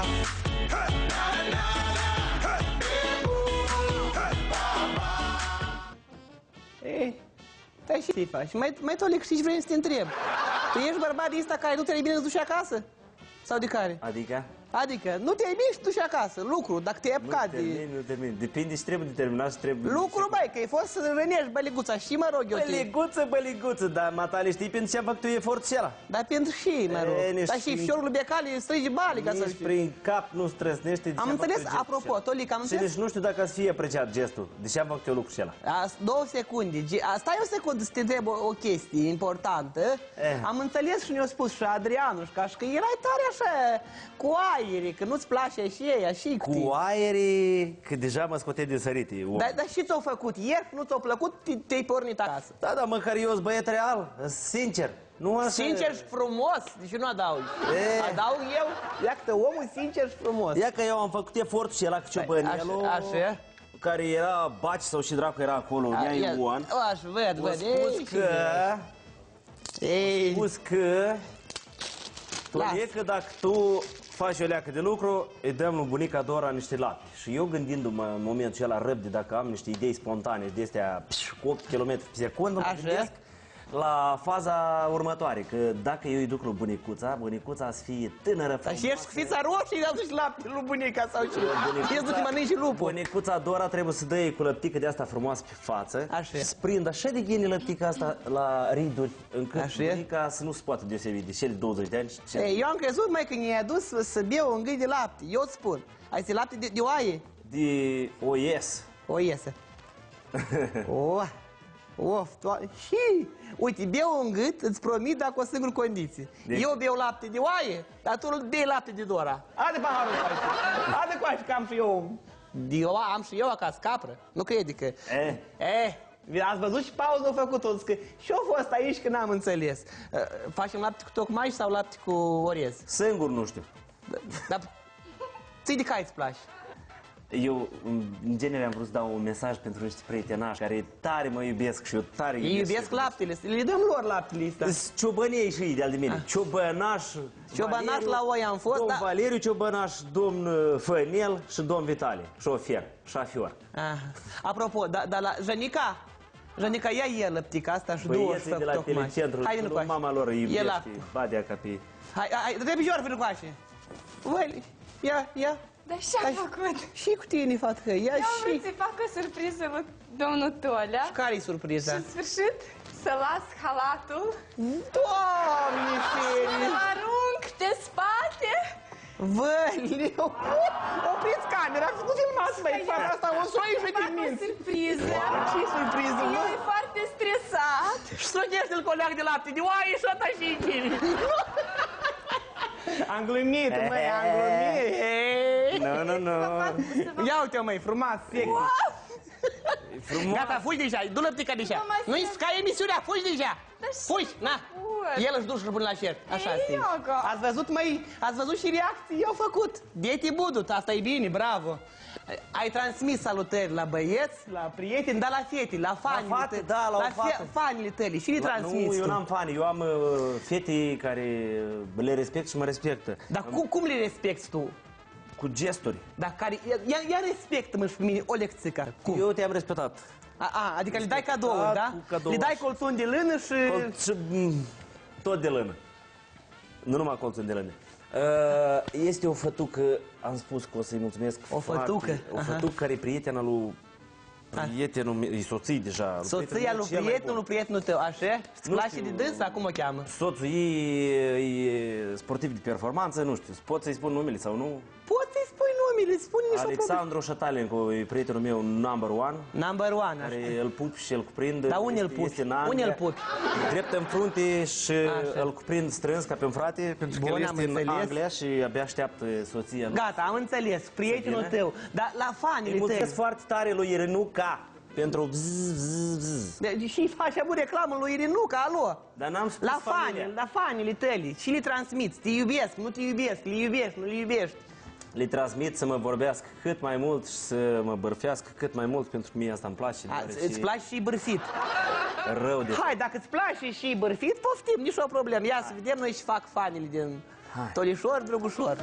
Ei, stai și te faci. Mai Tolic, știi ce vrei să te întreb? Tu ești bărbat din ăsta care nu te-ai bine să duci acasă? Sau de care? Adică? Adică, nu te-ai bine și tu și acasă, lucru, dacă te-ai apucat de... Nu termin. Depinde ce trebuie determinat și trebuie... Lucru, băi, că ai fost să rănești băliguța și mă rog eu te... Băliguță, dar matale știi pentru ce am făcut tu efortul ăla? Dar pentru și, mă rog. Dar și fiorul lui Becali strige baliga să știi. Prin cap nu străsnește. Am înțeles, apropo, Tolic, am înțeles... Și deci nu știu dacă să fie apreciat gestul. De ce am făcut eu lucrul ăla? 2 secunde. Stai o secundă să te întreb o chestie importantă. Am înțeles și ne-a spus și Adrianuș, ca și că erai tare așa, cu aere, că nu-ți place și ei, și cu aere, că deja mă scote din sărite. Dar și ți-a făcut ieri? Nu ți-a plăcut? Te-ai pornit acasă. Da, dar măcar eu sunt băiet real, sincer. Nu așa... Sincer și frumos, deci nu adaug. Adaug eu, ia că omul sincer și frumos. Ia că eu am făcut efortul și ăla cu ciobănelul, așa, care era baci sau și dracu era acolo, nea Ioan. Aș văd, spus că e că dacă tu faci o leacă de lucru, îi dăm lui bunica Dora niște lapte. Și eu gândindu-mă în momentul ăla răbde, dacă am niște idei spontane de astea cu 8 km pe secundă, mă gândesc la faza următoare, că dacă eu îi duc lui bunicuța să fie tânără. Dar și ești cu fița roșie, i-a dus lapte lui bunica sau ce? Ești du-te mănânci și lupul. Bunicuța Dora trebuie să dă cu lăptică de asta frumoasă pe față și să prindă așa de ghine lăptica asta la riduri, încât bunica să nu se poată deosebi de cele 20 de ani. Eu am crezut, mai când i-a dus să bea un gâi de lapte, eu îți spun. Ai zis lapte de oaie? De oies. Oiese. Of, și, uite, beau un gât, îți promit, dar cu o singură condiție. Eu beau lapte de oaie, dar tu bei lapte de Dora. Haide paharul cu așa. Haide cu așa, că am și eu. Am și eu acasă, capră. Nu crede că... Ați văzut și pauză a făcut-o, că și-a fost aici că n-am înțeles. Facem lapte cu tocmai sau lapte cu orez? Singur nu știu. Dar ții de care îți place? Eu, în genere, am vrut să dau un mesaj pentru niște prietenași care tare mă iubesc și eu tare iubesc. Ei iubesc laptele, le dăm lor laptele astea. Sunt ciobănei și de-al de mine. Ciobănaș la oi am fost, domn Valeriu Ciobănaș, domn Fănel și domn Vitale, șofior. Apropo, dar la Janica, ia e lăptica asta și două de la telecentru, mama lor îi iubește, badea ca pe... Hai, dă picior, vino cu așa. Băi, ia. Dar și-am făcut. Și cu tine, fată, ia și... Eu vreau să-i fac o surpriză lui domnul Tolea. Și care-i surpriza? Și în sfârșit să las halatul. Doamne ferie! Să-l arunc pe spate. Văleu! Opriți camera, să nu filmați, băi, fata asta, o să o ieși de minți. Fac o surpriză. Ce surpriză, mă? El e foarte stresat. Și străgește-l coleag de lapte, de oaie și ăsta și chini. Am glumit, măi, am glumit. Nu. Ia uite-o, măi, frumos, sexy. Gata, fugi deja, du lăptica deja. Nu-i ca emisiunea, fugi deja. Fugi, na. El își duce până la cer. Așa este. Ați văzut, măi, ați văzut și reacții? Eu făcut. Dieti budut, asta e bine, bravo. Ai transmis salutări la băieți, la prieteni, dar la fete, la fani. La fate, da, la o fată. Fanile tăi, și le transmiți. Nu, eu n-am fani, eu am fete care le respect și mă respectă. Dar cum le respecti tu? cu gesturi. Dar care... Ia respectă-mă și pe mine o lecțică. Cum? Eu te-am respectat. Adică le dai cadouri, da? Le dai colțuni de lână și... Tot de lână. Nu numai colțuni de lână. Este o fătucă, am spus că o să-i mulțumesc. O fătucă? O fătucă care e prietena lui prietenul meu, e soții deja. Soția lui prietenul tău, așa? Îți place de dânsa? Cum o cheamă? Soțul ei e sportiv de performanță, nu știu, pot să-i spun numele sau nu? Poți să-i spui numele, spune nici o problemă. Alexandru Șatalencu e prietenul meu number one. Number one, care îl pup și îl cuprind. Dar unde îl pupi? Unde îl pupi? Drept în frunte și îl cuprind strâns ca pe un frate, pentru că el este în Anglia și abia așteaptă soția. Gata, am înțeles, prietenul tău. Dar la fanile tăi... Mulțumesc foarte tare lui Irinuca pentru Și faci abu reclamă lui Irinuca, alo? Dar n-am spus familia. La fanile tăi, și le transmiți, te iubesc, nu te iubesc, le iubești, nu le iubești. Le transmit să mă vorbească cât mai mult și să mă bârfească cât mai mult, pentru că mie asta îmi place. Îți place și bârfit? Rău de... Hai, dacă îți place și bârfit, poftim, nici o problemă. Ia să vedem noi și fac fanile din Tolișor, Drăgușor.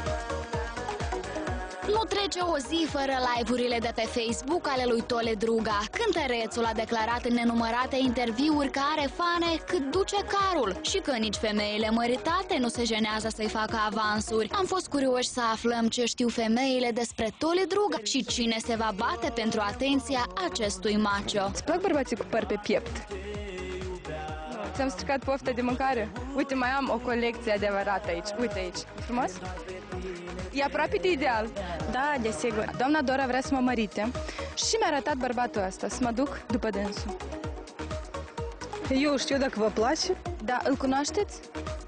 Nu trece o zi fără live-urile de pe Facebook ale lui Tole Druga. Cântărețul a declarat în nenumărate interviuri că are fane cât duce carul și că nici femeile măritate nu se jenează să-i facă avansuri. Am fost curioși să aflăm ce știu femeile despre Tole Druga și cine se va bate pentru atenția acestui macho. Îți plac bărbații cu păr pe piept? Ți-am stricat pofta de mâncare? Uite, mai am o colecție adevărată aici. Uite aici. Frumos? E aproape de ideal. Da, desigur. Doamna Dora vrea să mă mărite și mi-a arătat bărbatul ăsta, să mă duc după dânsul. Eu știu dacă vă place. Da, îl cunoașteți?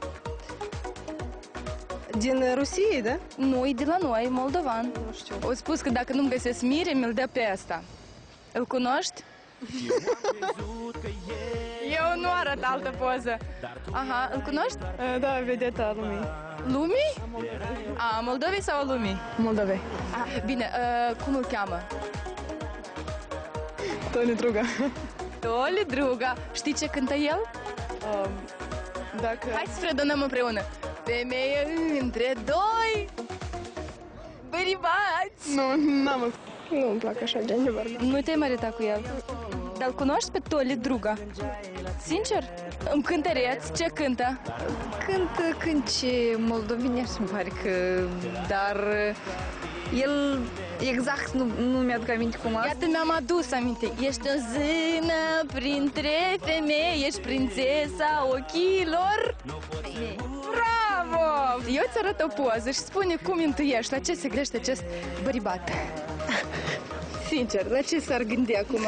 Din Rusie, da? Nu, e de la noi, moldovan. Nu știu. O spus că dacă nu-mi găsesc mire, mi-l dă pe ăsta. Îl cunoști? Eu nu arăt altă poză. Aha, îl cunoști? Da, vedeta lumii. Lumii? A, Moldovei sau Lumii? Moldovei. Bine, cum îl cheamă? Tole Druga. Tole Druga. Știi ce cântă el? Dacă... Hai să fredonăm împreună. Femeie între doi bărbați. Nu-mi plac așa gen de bărbați. Nu te-ai măritat cu el. Dar-l cunoști pe Tole Druga? Sincer? Îmi cântăreț, ce cântă? Cântă cântece moldovenești, îmi pare că... Dar el exact nu mi-aduc aminte cum asta. Iată, mi-am adus aminte. Ești o zână printre femei, ești prințesa ochilor. Bravo! Eu ți arăt o poză și spune cum intuiești, la ce se gândește acest bărbat. Sincer, la ce s-ar gândi acum?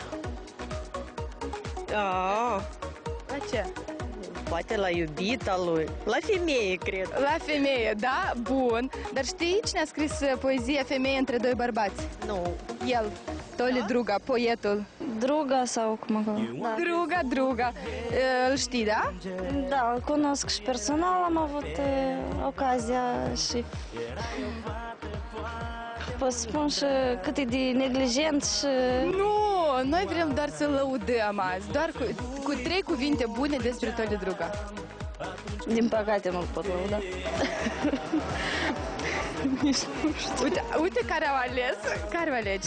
La ce? Poate la iubita lui, la femeie, cred. La femeie, da? Bun. Dar știi cine a scris poezia Femeie între doi bărbați? Nu. El, Tole Druga, poetul. Druga sau cum acolo? Da. Druga. Îl știi, da? Da, îl cunosc și personal, am avut ocazia și... Pot spun și cât e de neglijent și... Nu, noi vrem doar să-l lăudăm azi, doar cu 3 cuvinte bune despre Tole Druga. Din păcate nu-l pot lăuda. Nici nu știu. Uite care au ales. Care o alegi?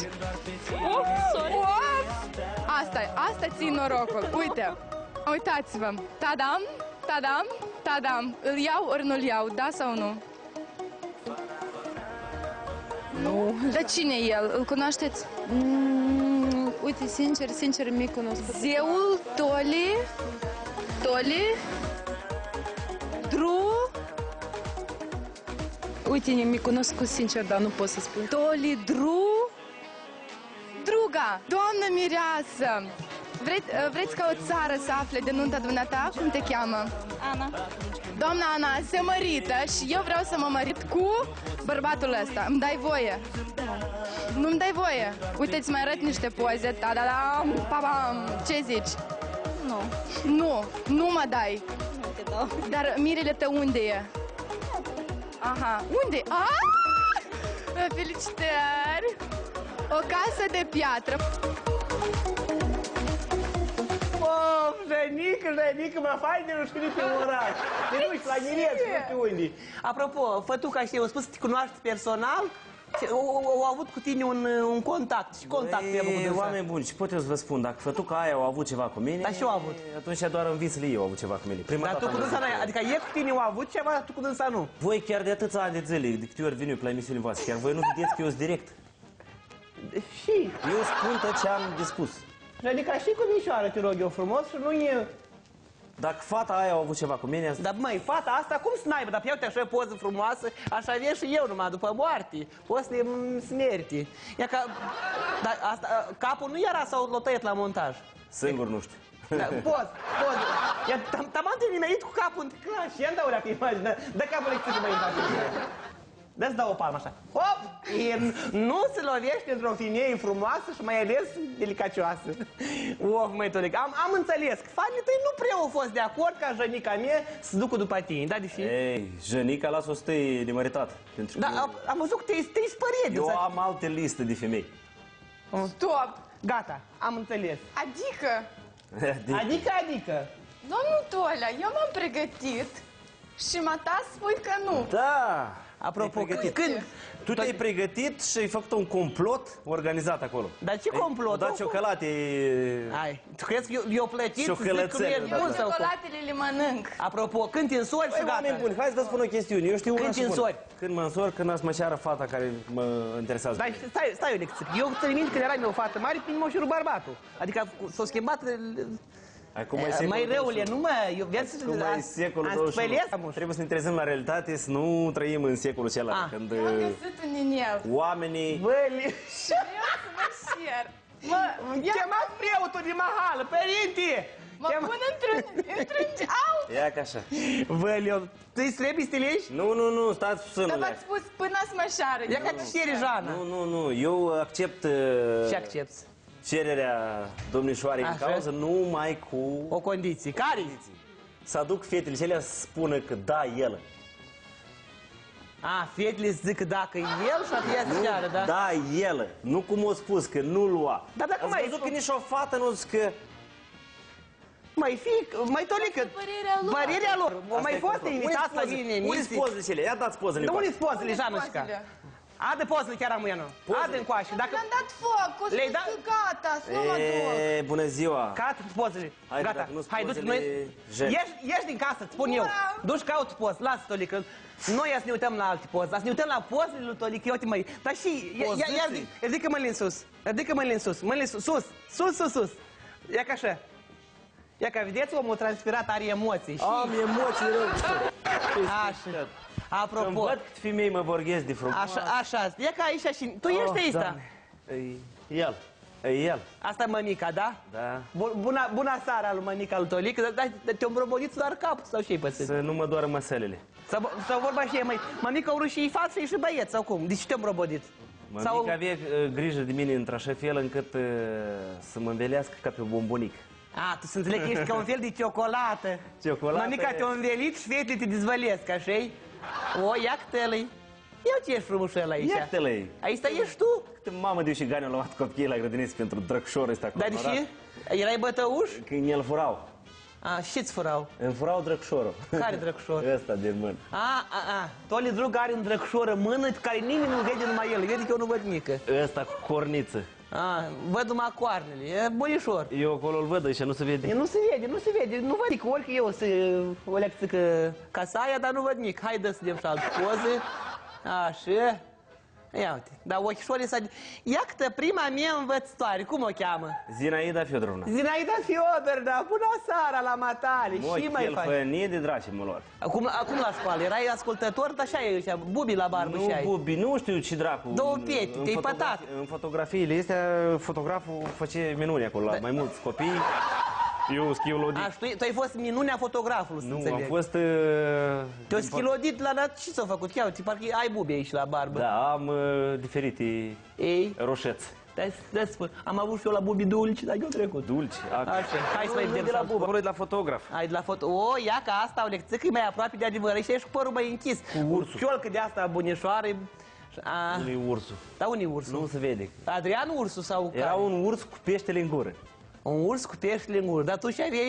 Asta ții norocul. Uite, uitați-vă. Tadam, tadam, tadam. Îl iau ori nu-l iau, da sau nu? Nu. Dar cine e el? Îl cunoașteți? Uite, sincer, mi-i cunosc. Zeul Tole Uite, mi-i cunosc sincer, dar nu pot să spun. Tole Druga, doamnă mireasă, vreți ca o țară să afle de nunta dumneata? Cum te cheamă? Ana. Doamna Ana se mărită și eu vreau să mă mărit cu bărbatul ăsta. Îmi dai voie? Nu-mi dai voie? Uite, îți mai arăt niște poze. Ta-da-dam, pa-bam. Ce zici? Nu. Nu mă dai. Nu te dau. Dar mirele tău unde e? Aha, unde? Felicitări! O casă de piatră. Poftă Jănică, mă faci de nu știu pe oraș. Te duci la Nireț, nu știu unde. Apropo, fătuca și eu spus că te cunoaști personal, au avut cu tine un contact. Și contact pe avut cu dânsa. Oameni buni, și pot eu să vă spun, dacă fătuca aia au avut ceva cu mine... Dar și eu au avut. Atunci doar în visele ei au avut ceva cu mine. Dar tu cu dânsa nu ai, adică e cu tine au avut ceva, dar tu cu dânsa nu. Voi chiar de atâția ani de zile, de câte ori vin eu pe la emisiunile voastre, chiar voi nu vedeți că eu sunt direct. Și? Eu spun tot ce am de spus. Adică și cu Mișoară, te rog eu frumos, și nu e... Dacă fata aia a avut ceva cu mine... Dar măi, fata asta cum să n-aibă? Dar pe iau-te așa o poză frumoasă, așa avea și eu numai după moarte. Poți să le smerti. Ia ca... Dar asta, capul nu era sau l-o tăiat la montaj? Singur nu știu. Da, poți. Ia, tam nimerit cu capul în teclat și i-am dau la imagine. Dă capul lecție mai imagine. Dă-ți dau o palmă așa. Hop! Nu se lovește într-o femeie frumoasă și mai ales delicacioasă. Măi, Tolic, am înțeles că fanii tăi nu prea au fost de acord ca Jănica mea să ducă după tine, da, deși? Ei, Jănica lasă-o să te nemăritat. Da, am văzut că te-ai spărit. Eu am alte liste de femei. Stop! Gata, am înțeles. Adică? Adică? Domnul Tolea, eu m-am pregătit și mata spui că nu. Da! Apropo, când? Tu te-ai pregătit și ai făcut un complot organizat acolo. Dar ce complot? Ai dat ciocolate... Hai, tu crezi că eu plătit? Eu ciocolatele le mănânc. Apropo, când te însori și gata. Oameni buni, hai să vă spun o chestiune. Eu știu când te însori? Când mă însori, când ați mă ceară fata care mă interesează. Dar stai o lecție. Eu țin minte când eram eu o fată mare, prin mă și bărbatul. Adică s-au schimbat... Mai răule, nu mă, eu viață... Acum e secolul 21. Trebuie să ne trezim la realitate, să nu trăim în secolul acela. Când am găsit un inel. Oamenii... Și vreau să mă șer. Chema preotul de mahală, părinte! Mă pun într-un... Au! Ia ca așa. Văliu, tu-i trebuie să te legi? Nu, stați sânule. Dar v-ați spus până să mă șeară. Ia ca te șeri, Jana. Nu, eu accept... Ce accepti? Cererea domnișoarei în cauză numai cu... O condiție. Care? Să aduc fetele celea să spună că da, el. Fetele zic că dacă el și atunci să ceară, da? Da, el. Nu cum o spus, că nu lua. Dar dacă mai... Ați văzut că nici o fată nu zic că... Mai Tolică, părerea lor. O mai fost invitați la mine în Unde-s pozele cele? Ia dați pozele. Da, unde-s pozele, Janușca? Adă pozele chiar amuianu. Adă încoace. Le-am dat foc, o spus că gata, să nu mă duc. Bună ziua. Gata pozele. Gata. Hai, du-te, ieși din casă, îți spun eu. Du-și caut poze, lasă, Tolică. Noi să ne uităm la alte poze, să ne uităm la pozele lui Tolică, uite măi. Dar și, ridică mâinile în sus. Ridică mâinile în sus, mâinile sus. Ia ca așa. Ia ca vedeți, omul transpirat are emoții. Am emoții rău. Așa. Apropo... Când văd cât femei mă vorghesc de frumos. Așa, e ca aici și... Tu ești aici, da? E el. Asta e mămica, da? Da. Bună seara lui mămica lui Tolică, dar te-o îmbrobodit doar capul sau ce-i păsit? Să nu mă doară măsălele. Sau vorba și e, măi, mămica urât și față și băieți, sau cum? De ce te-o îmbrobodit? Mămica avea grijă de mine într-așa fel încât să mă învelească ca pe bombonic. Tu să înțeleg că ești ca un fel de ciocolată. Mămica te-a învelit și fetele te dezvălesc, așa-i? Ia-te-l-i. Ia ce ești frumușel aici. Ia-te-l-i. Aici ești tu? Mamă, de și Gani a luat copiii la grădiniță pentru drăcșorul ăsta. Dar de ce? Erai bătăuș? Când el furau. Și-ți furau? Îmi furau drăcșorul. Care drăcșor? Ăsta din mână. Toli Drug are un drăcșor în mână care nimeni nu vede numai el. Vede că eu nu văd mică. Ăsta cu corniță. Văd numai coarnele. E bunișor. Eu acolo îl văd și nu se vede. Nu se vede. Nu văd că orică eu o lecțică ca să aia, dar nu văd mic. Hai dă să dăm și alte poze. Așa. Ia uite, dar ochișorii s-a... Iată prima mea învățătoare, cum o cheamă? Zinaida Fiodorovna. Zinaida Fiodorovna, bună seara la matale. Și mai faci? Chelfănie de draci mă luat. Acum la școală, erai ascultător, dar așa e, bubi la barbă și ai. Nu bubi, nu știu ce dracu. Două pieti, te-ai pătat. În fotografiile astea, fotograful face minuni acolo, la mai mulți copii. Eu schilodit. Tu ai fost minunea fotografului, să înțeleg. Nu, am fost... Te-ai schilodit la dat, ce s-a făcut? Ia uite, parcă ai bubi aici la barbă. Da, am diferite roșeți. Da, spun, am avut și eu la bubi dulci, dar eu trecut. Dulci? Așa, hai să mai vedem. de la bubi, am de la fotograf. Ai de la foto... ia că asta o lecție, că e mai aproape de adevăr. Și ești cu părul mai închis. Cu ursul. Ciolcă de asta bunișoară. Unui ursul. Da, unui ursul. Nu se vede. Adrian ursul sau Era un urs cu peștele în gură. Un urs cu peștele în gură, dar tu și aveai?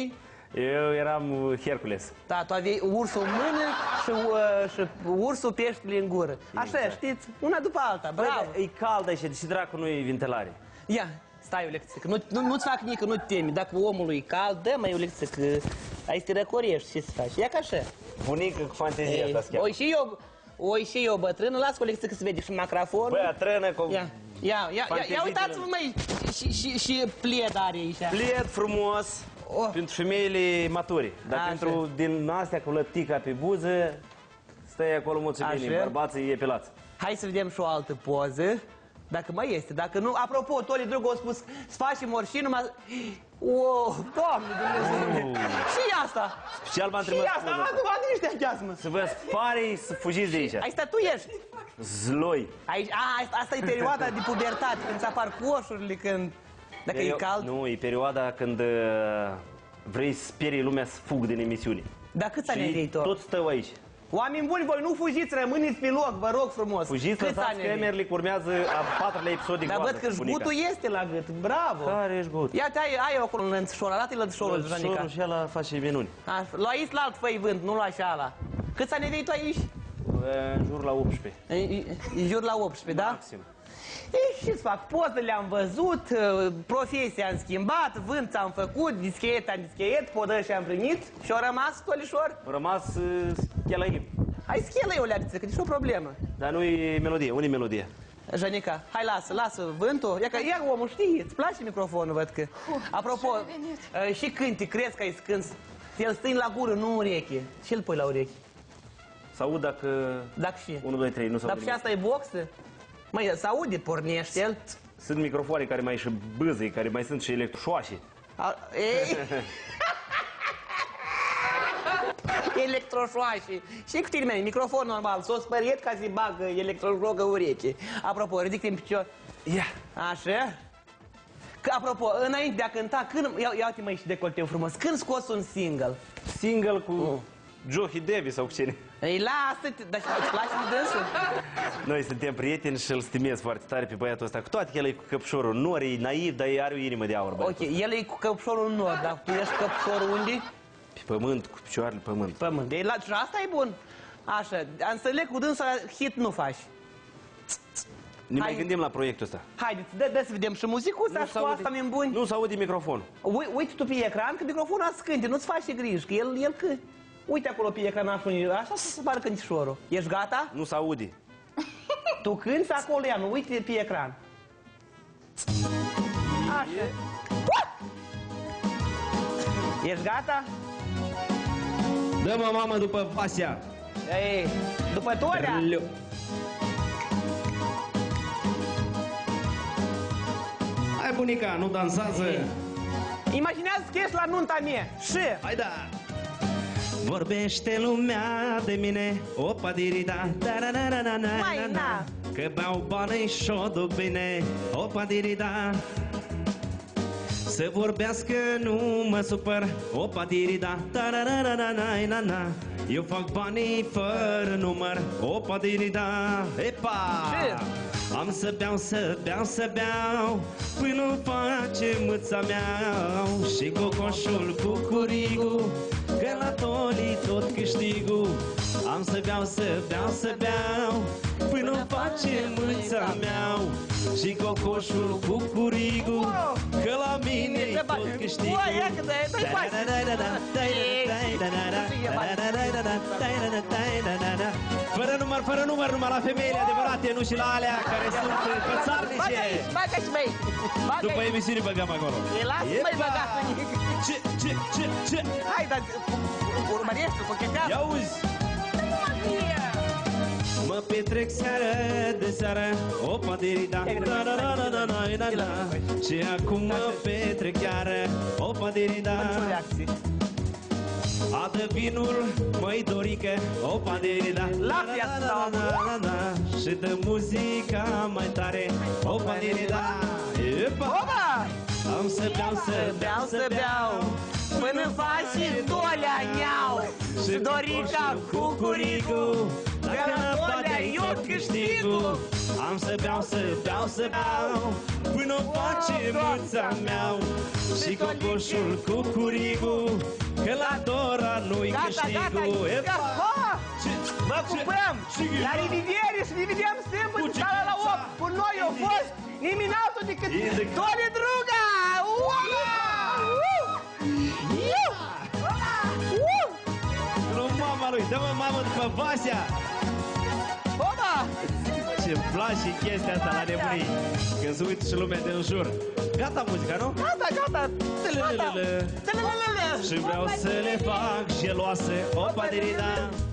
Eu eram Hercules. Da, tu aveai ursul în mână și ursul peștele în gură. Așa, știți? Una după alta, bravo. E cald aici, și dracu nu e ventilare. Ia, stai o lecție, că nu-ți fac nică, nu te temi. Dacă omul e cald, dă mai o lecție, că ai să te răcorești, ce să faci? Ia ca așa. Bunică cu fantezia asta schiar. Oi și eu bătrână, las o lecție că se vede și microfonul. Bătrână cu... Ia uitați-vă, măi, și plied are aici. Plied frumos. Pentru femeile maturi. Dar pentru din astea cu lăptica pe buză, stai acolo mulțumini, bărbații epilați. Hai să vedem și o altă poză. Dacă mai este, dacă nu... Apropo, Toli Drăgu a spus să facem oricine numai... Oh, Doamne Dumnezeu! Și asta! Special v-am trimis. Și asta, v-am niște aghiazmă. Să vă spari să fugiți de aici. Ai statuiești. Zloi. Asta e perioada de pubertate, când ți apar coșurile, când... Dacă e cald... Nu, e perioada când vrei să sperii lumea să fug din emisiune. Dar câți ani ai tu? Tot stău aici. Oameni buni, voi nu fugiți, rămâneți pe loc, vă rog frumos. Fugiți, lăsați camerele, că urmează a 4-lea episod din Dar văd că jgutul este la gât, bravo. Care e jgut? Ia-te, ai acolo în lănțușor, arată-i lănțușorul, Janica. Lănțușorul și ăla face minuni. Lua aici la alt, fă-i vânt, nu lua și ala. Câți ani ai tu aici? În jur la 18. În jur la 18, da? Maxim. Ce-ți fac? Pozele am văzut, profesia am schimbat, vânt am făcut, dischet am dischet, podăși am primit și au rămas Tolișor? Au rămas schelăi. Hai schelăi o leacță, că nici o problemă. Dar nu e melodie, unde e melodie? Janica, hai lasă vântul. Ia omul, știi, îți place microfonul, văd că. Apropo, și cânti, crezi că ai să cânti. El stă la gură, nu în ureche. Și îl pui la ureche. Să aud dacă... Dacă și? 1, 2, 3, nu s-aude. Dar și asta e boxă? Măi, să aude, pornește el. Sunt microfoane care mai și bâzăi, care mai sunt și electroșoașe. Electroșoașe. Și cu tine, microfon normal, s-o spăriet ca să-i bagă electroșoagă ureche. Apropo, ridic-te în picior. Ia. Așa? Că, apropo, înainte de a cânta, când... Ia uite măi și decolteu frumos. Când scoți un single? Single cu Johi Devi sau cu cine? Ei, lasă-te, dar îți place de dânsul? Noi suntem prieteni și îl stimez foarte tare pe băiatul ăsta. Cu toate că el e cu căpșorul nor, e naiv, dar are o inimă de aur. Ok, el e cu căpșorul nor, dar tu ești căpșorul unde? Pe pământ, cu picioarele pământ. Pământ. Și asta e bun. Așa, înțeleg cu dânsul hit nu faci. Ne mai gândim la proiectul ăsta. Haideți, dă să vedem și muzicuța și cu asta mi-mi buni. Nu s-aude microfon. Uite tu pe ecran că microfonul a să cânte, nu-ți faci griji, că el cânte. Uite acolo pe ecran, așa să pară cântișorul. Ești gata? Nu s-aude. Tu cânti acolo, ia, nu uite pe ecran. Așa. Ești gata? Dă-mă, mamă, după Vasia. Ei, după Torea? Hai, bunica, nu dansează. Imaginează că ești la nunta mea. Și? Hai da. Vorbește lumea de mine, opa dirida, Mai, na. că beau bani și-o duc bine, opa dirida. Să vorbească, nu mă supăr, opa dirida, na. Eu fac banii fără număr, opa dirida, epa. Am să beau, să beau, să beau, până face mâța mea. Și cocoșul cu curigul, că la Toli tot câștigul. Am să beau, să beau, să beau, până face mâța mea. Și cocoșul cu curigul, că la mine tot câștigul. Fără număr, numai la femeile adevărate, nu și la alea care sunt pățarnice. Bagă și măi! După emisiune băgăm acolo. Lasă măi băgatul nici. Ce? Hai, dar urmărește-o, cochetează. Ia uzi! Mă petrec seară de seară, opa dirida, și acum mă petrec chiară, opa dirida. Adă vinul, măi Dorică, opa dirida, și dă muzica mai tare, opa dirida. Am să beau, să beau, să beau, până faci și Tolea neau. Și Dorica cu curigul, că la Tolea eu câștigul. Am să beau, să beau, să beau, până face mâța mea. Și cocoșul cu curigul, că la Dora nu-i câștigul. Vă cupăm! La revedere și ne vedem sâmbătă seara la 8! Cu noi au fost nimeni altul decât Toni Druga! Mama lui, dă-mă mamă după Vasea! Oba! Ce-mi place chestia asta la nebunii, când se uită și lumea din jur. Gata muzica, nu? Gata, gata! Și vreau să le fac geloase, opa dirida.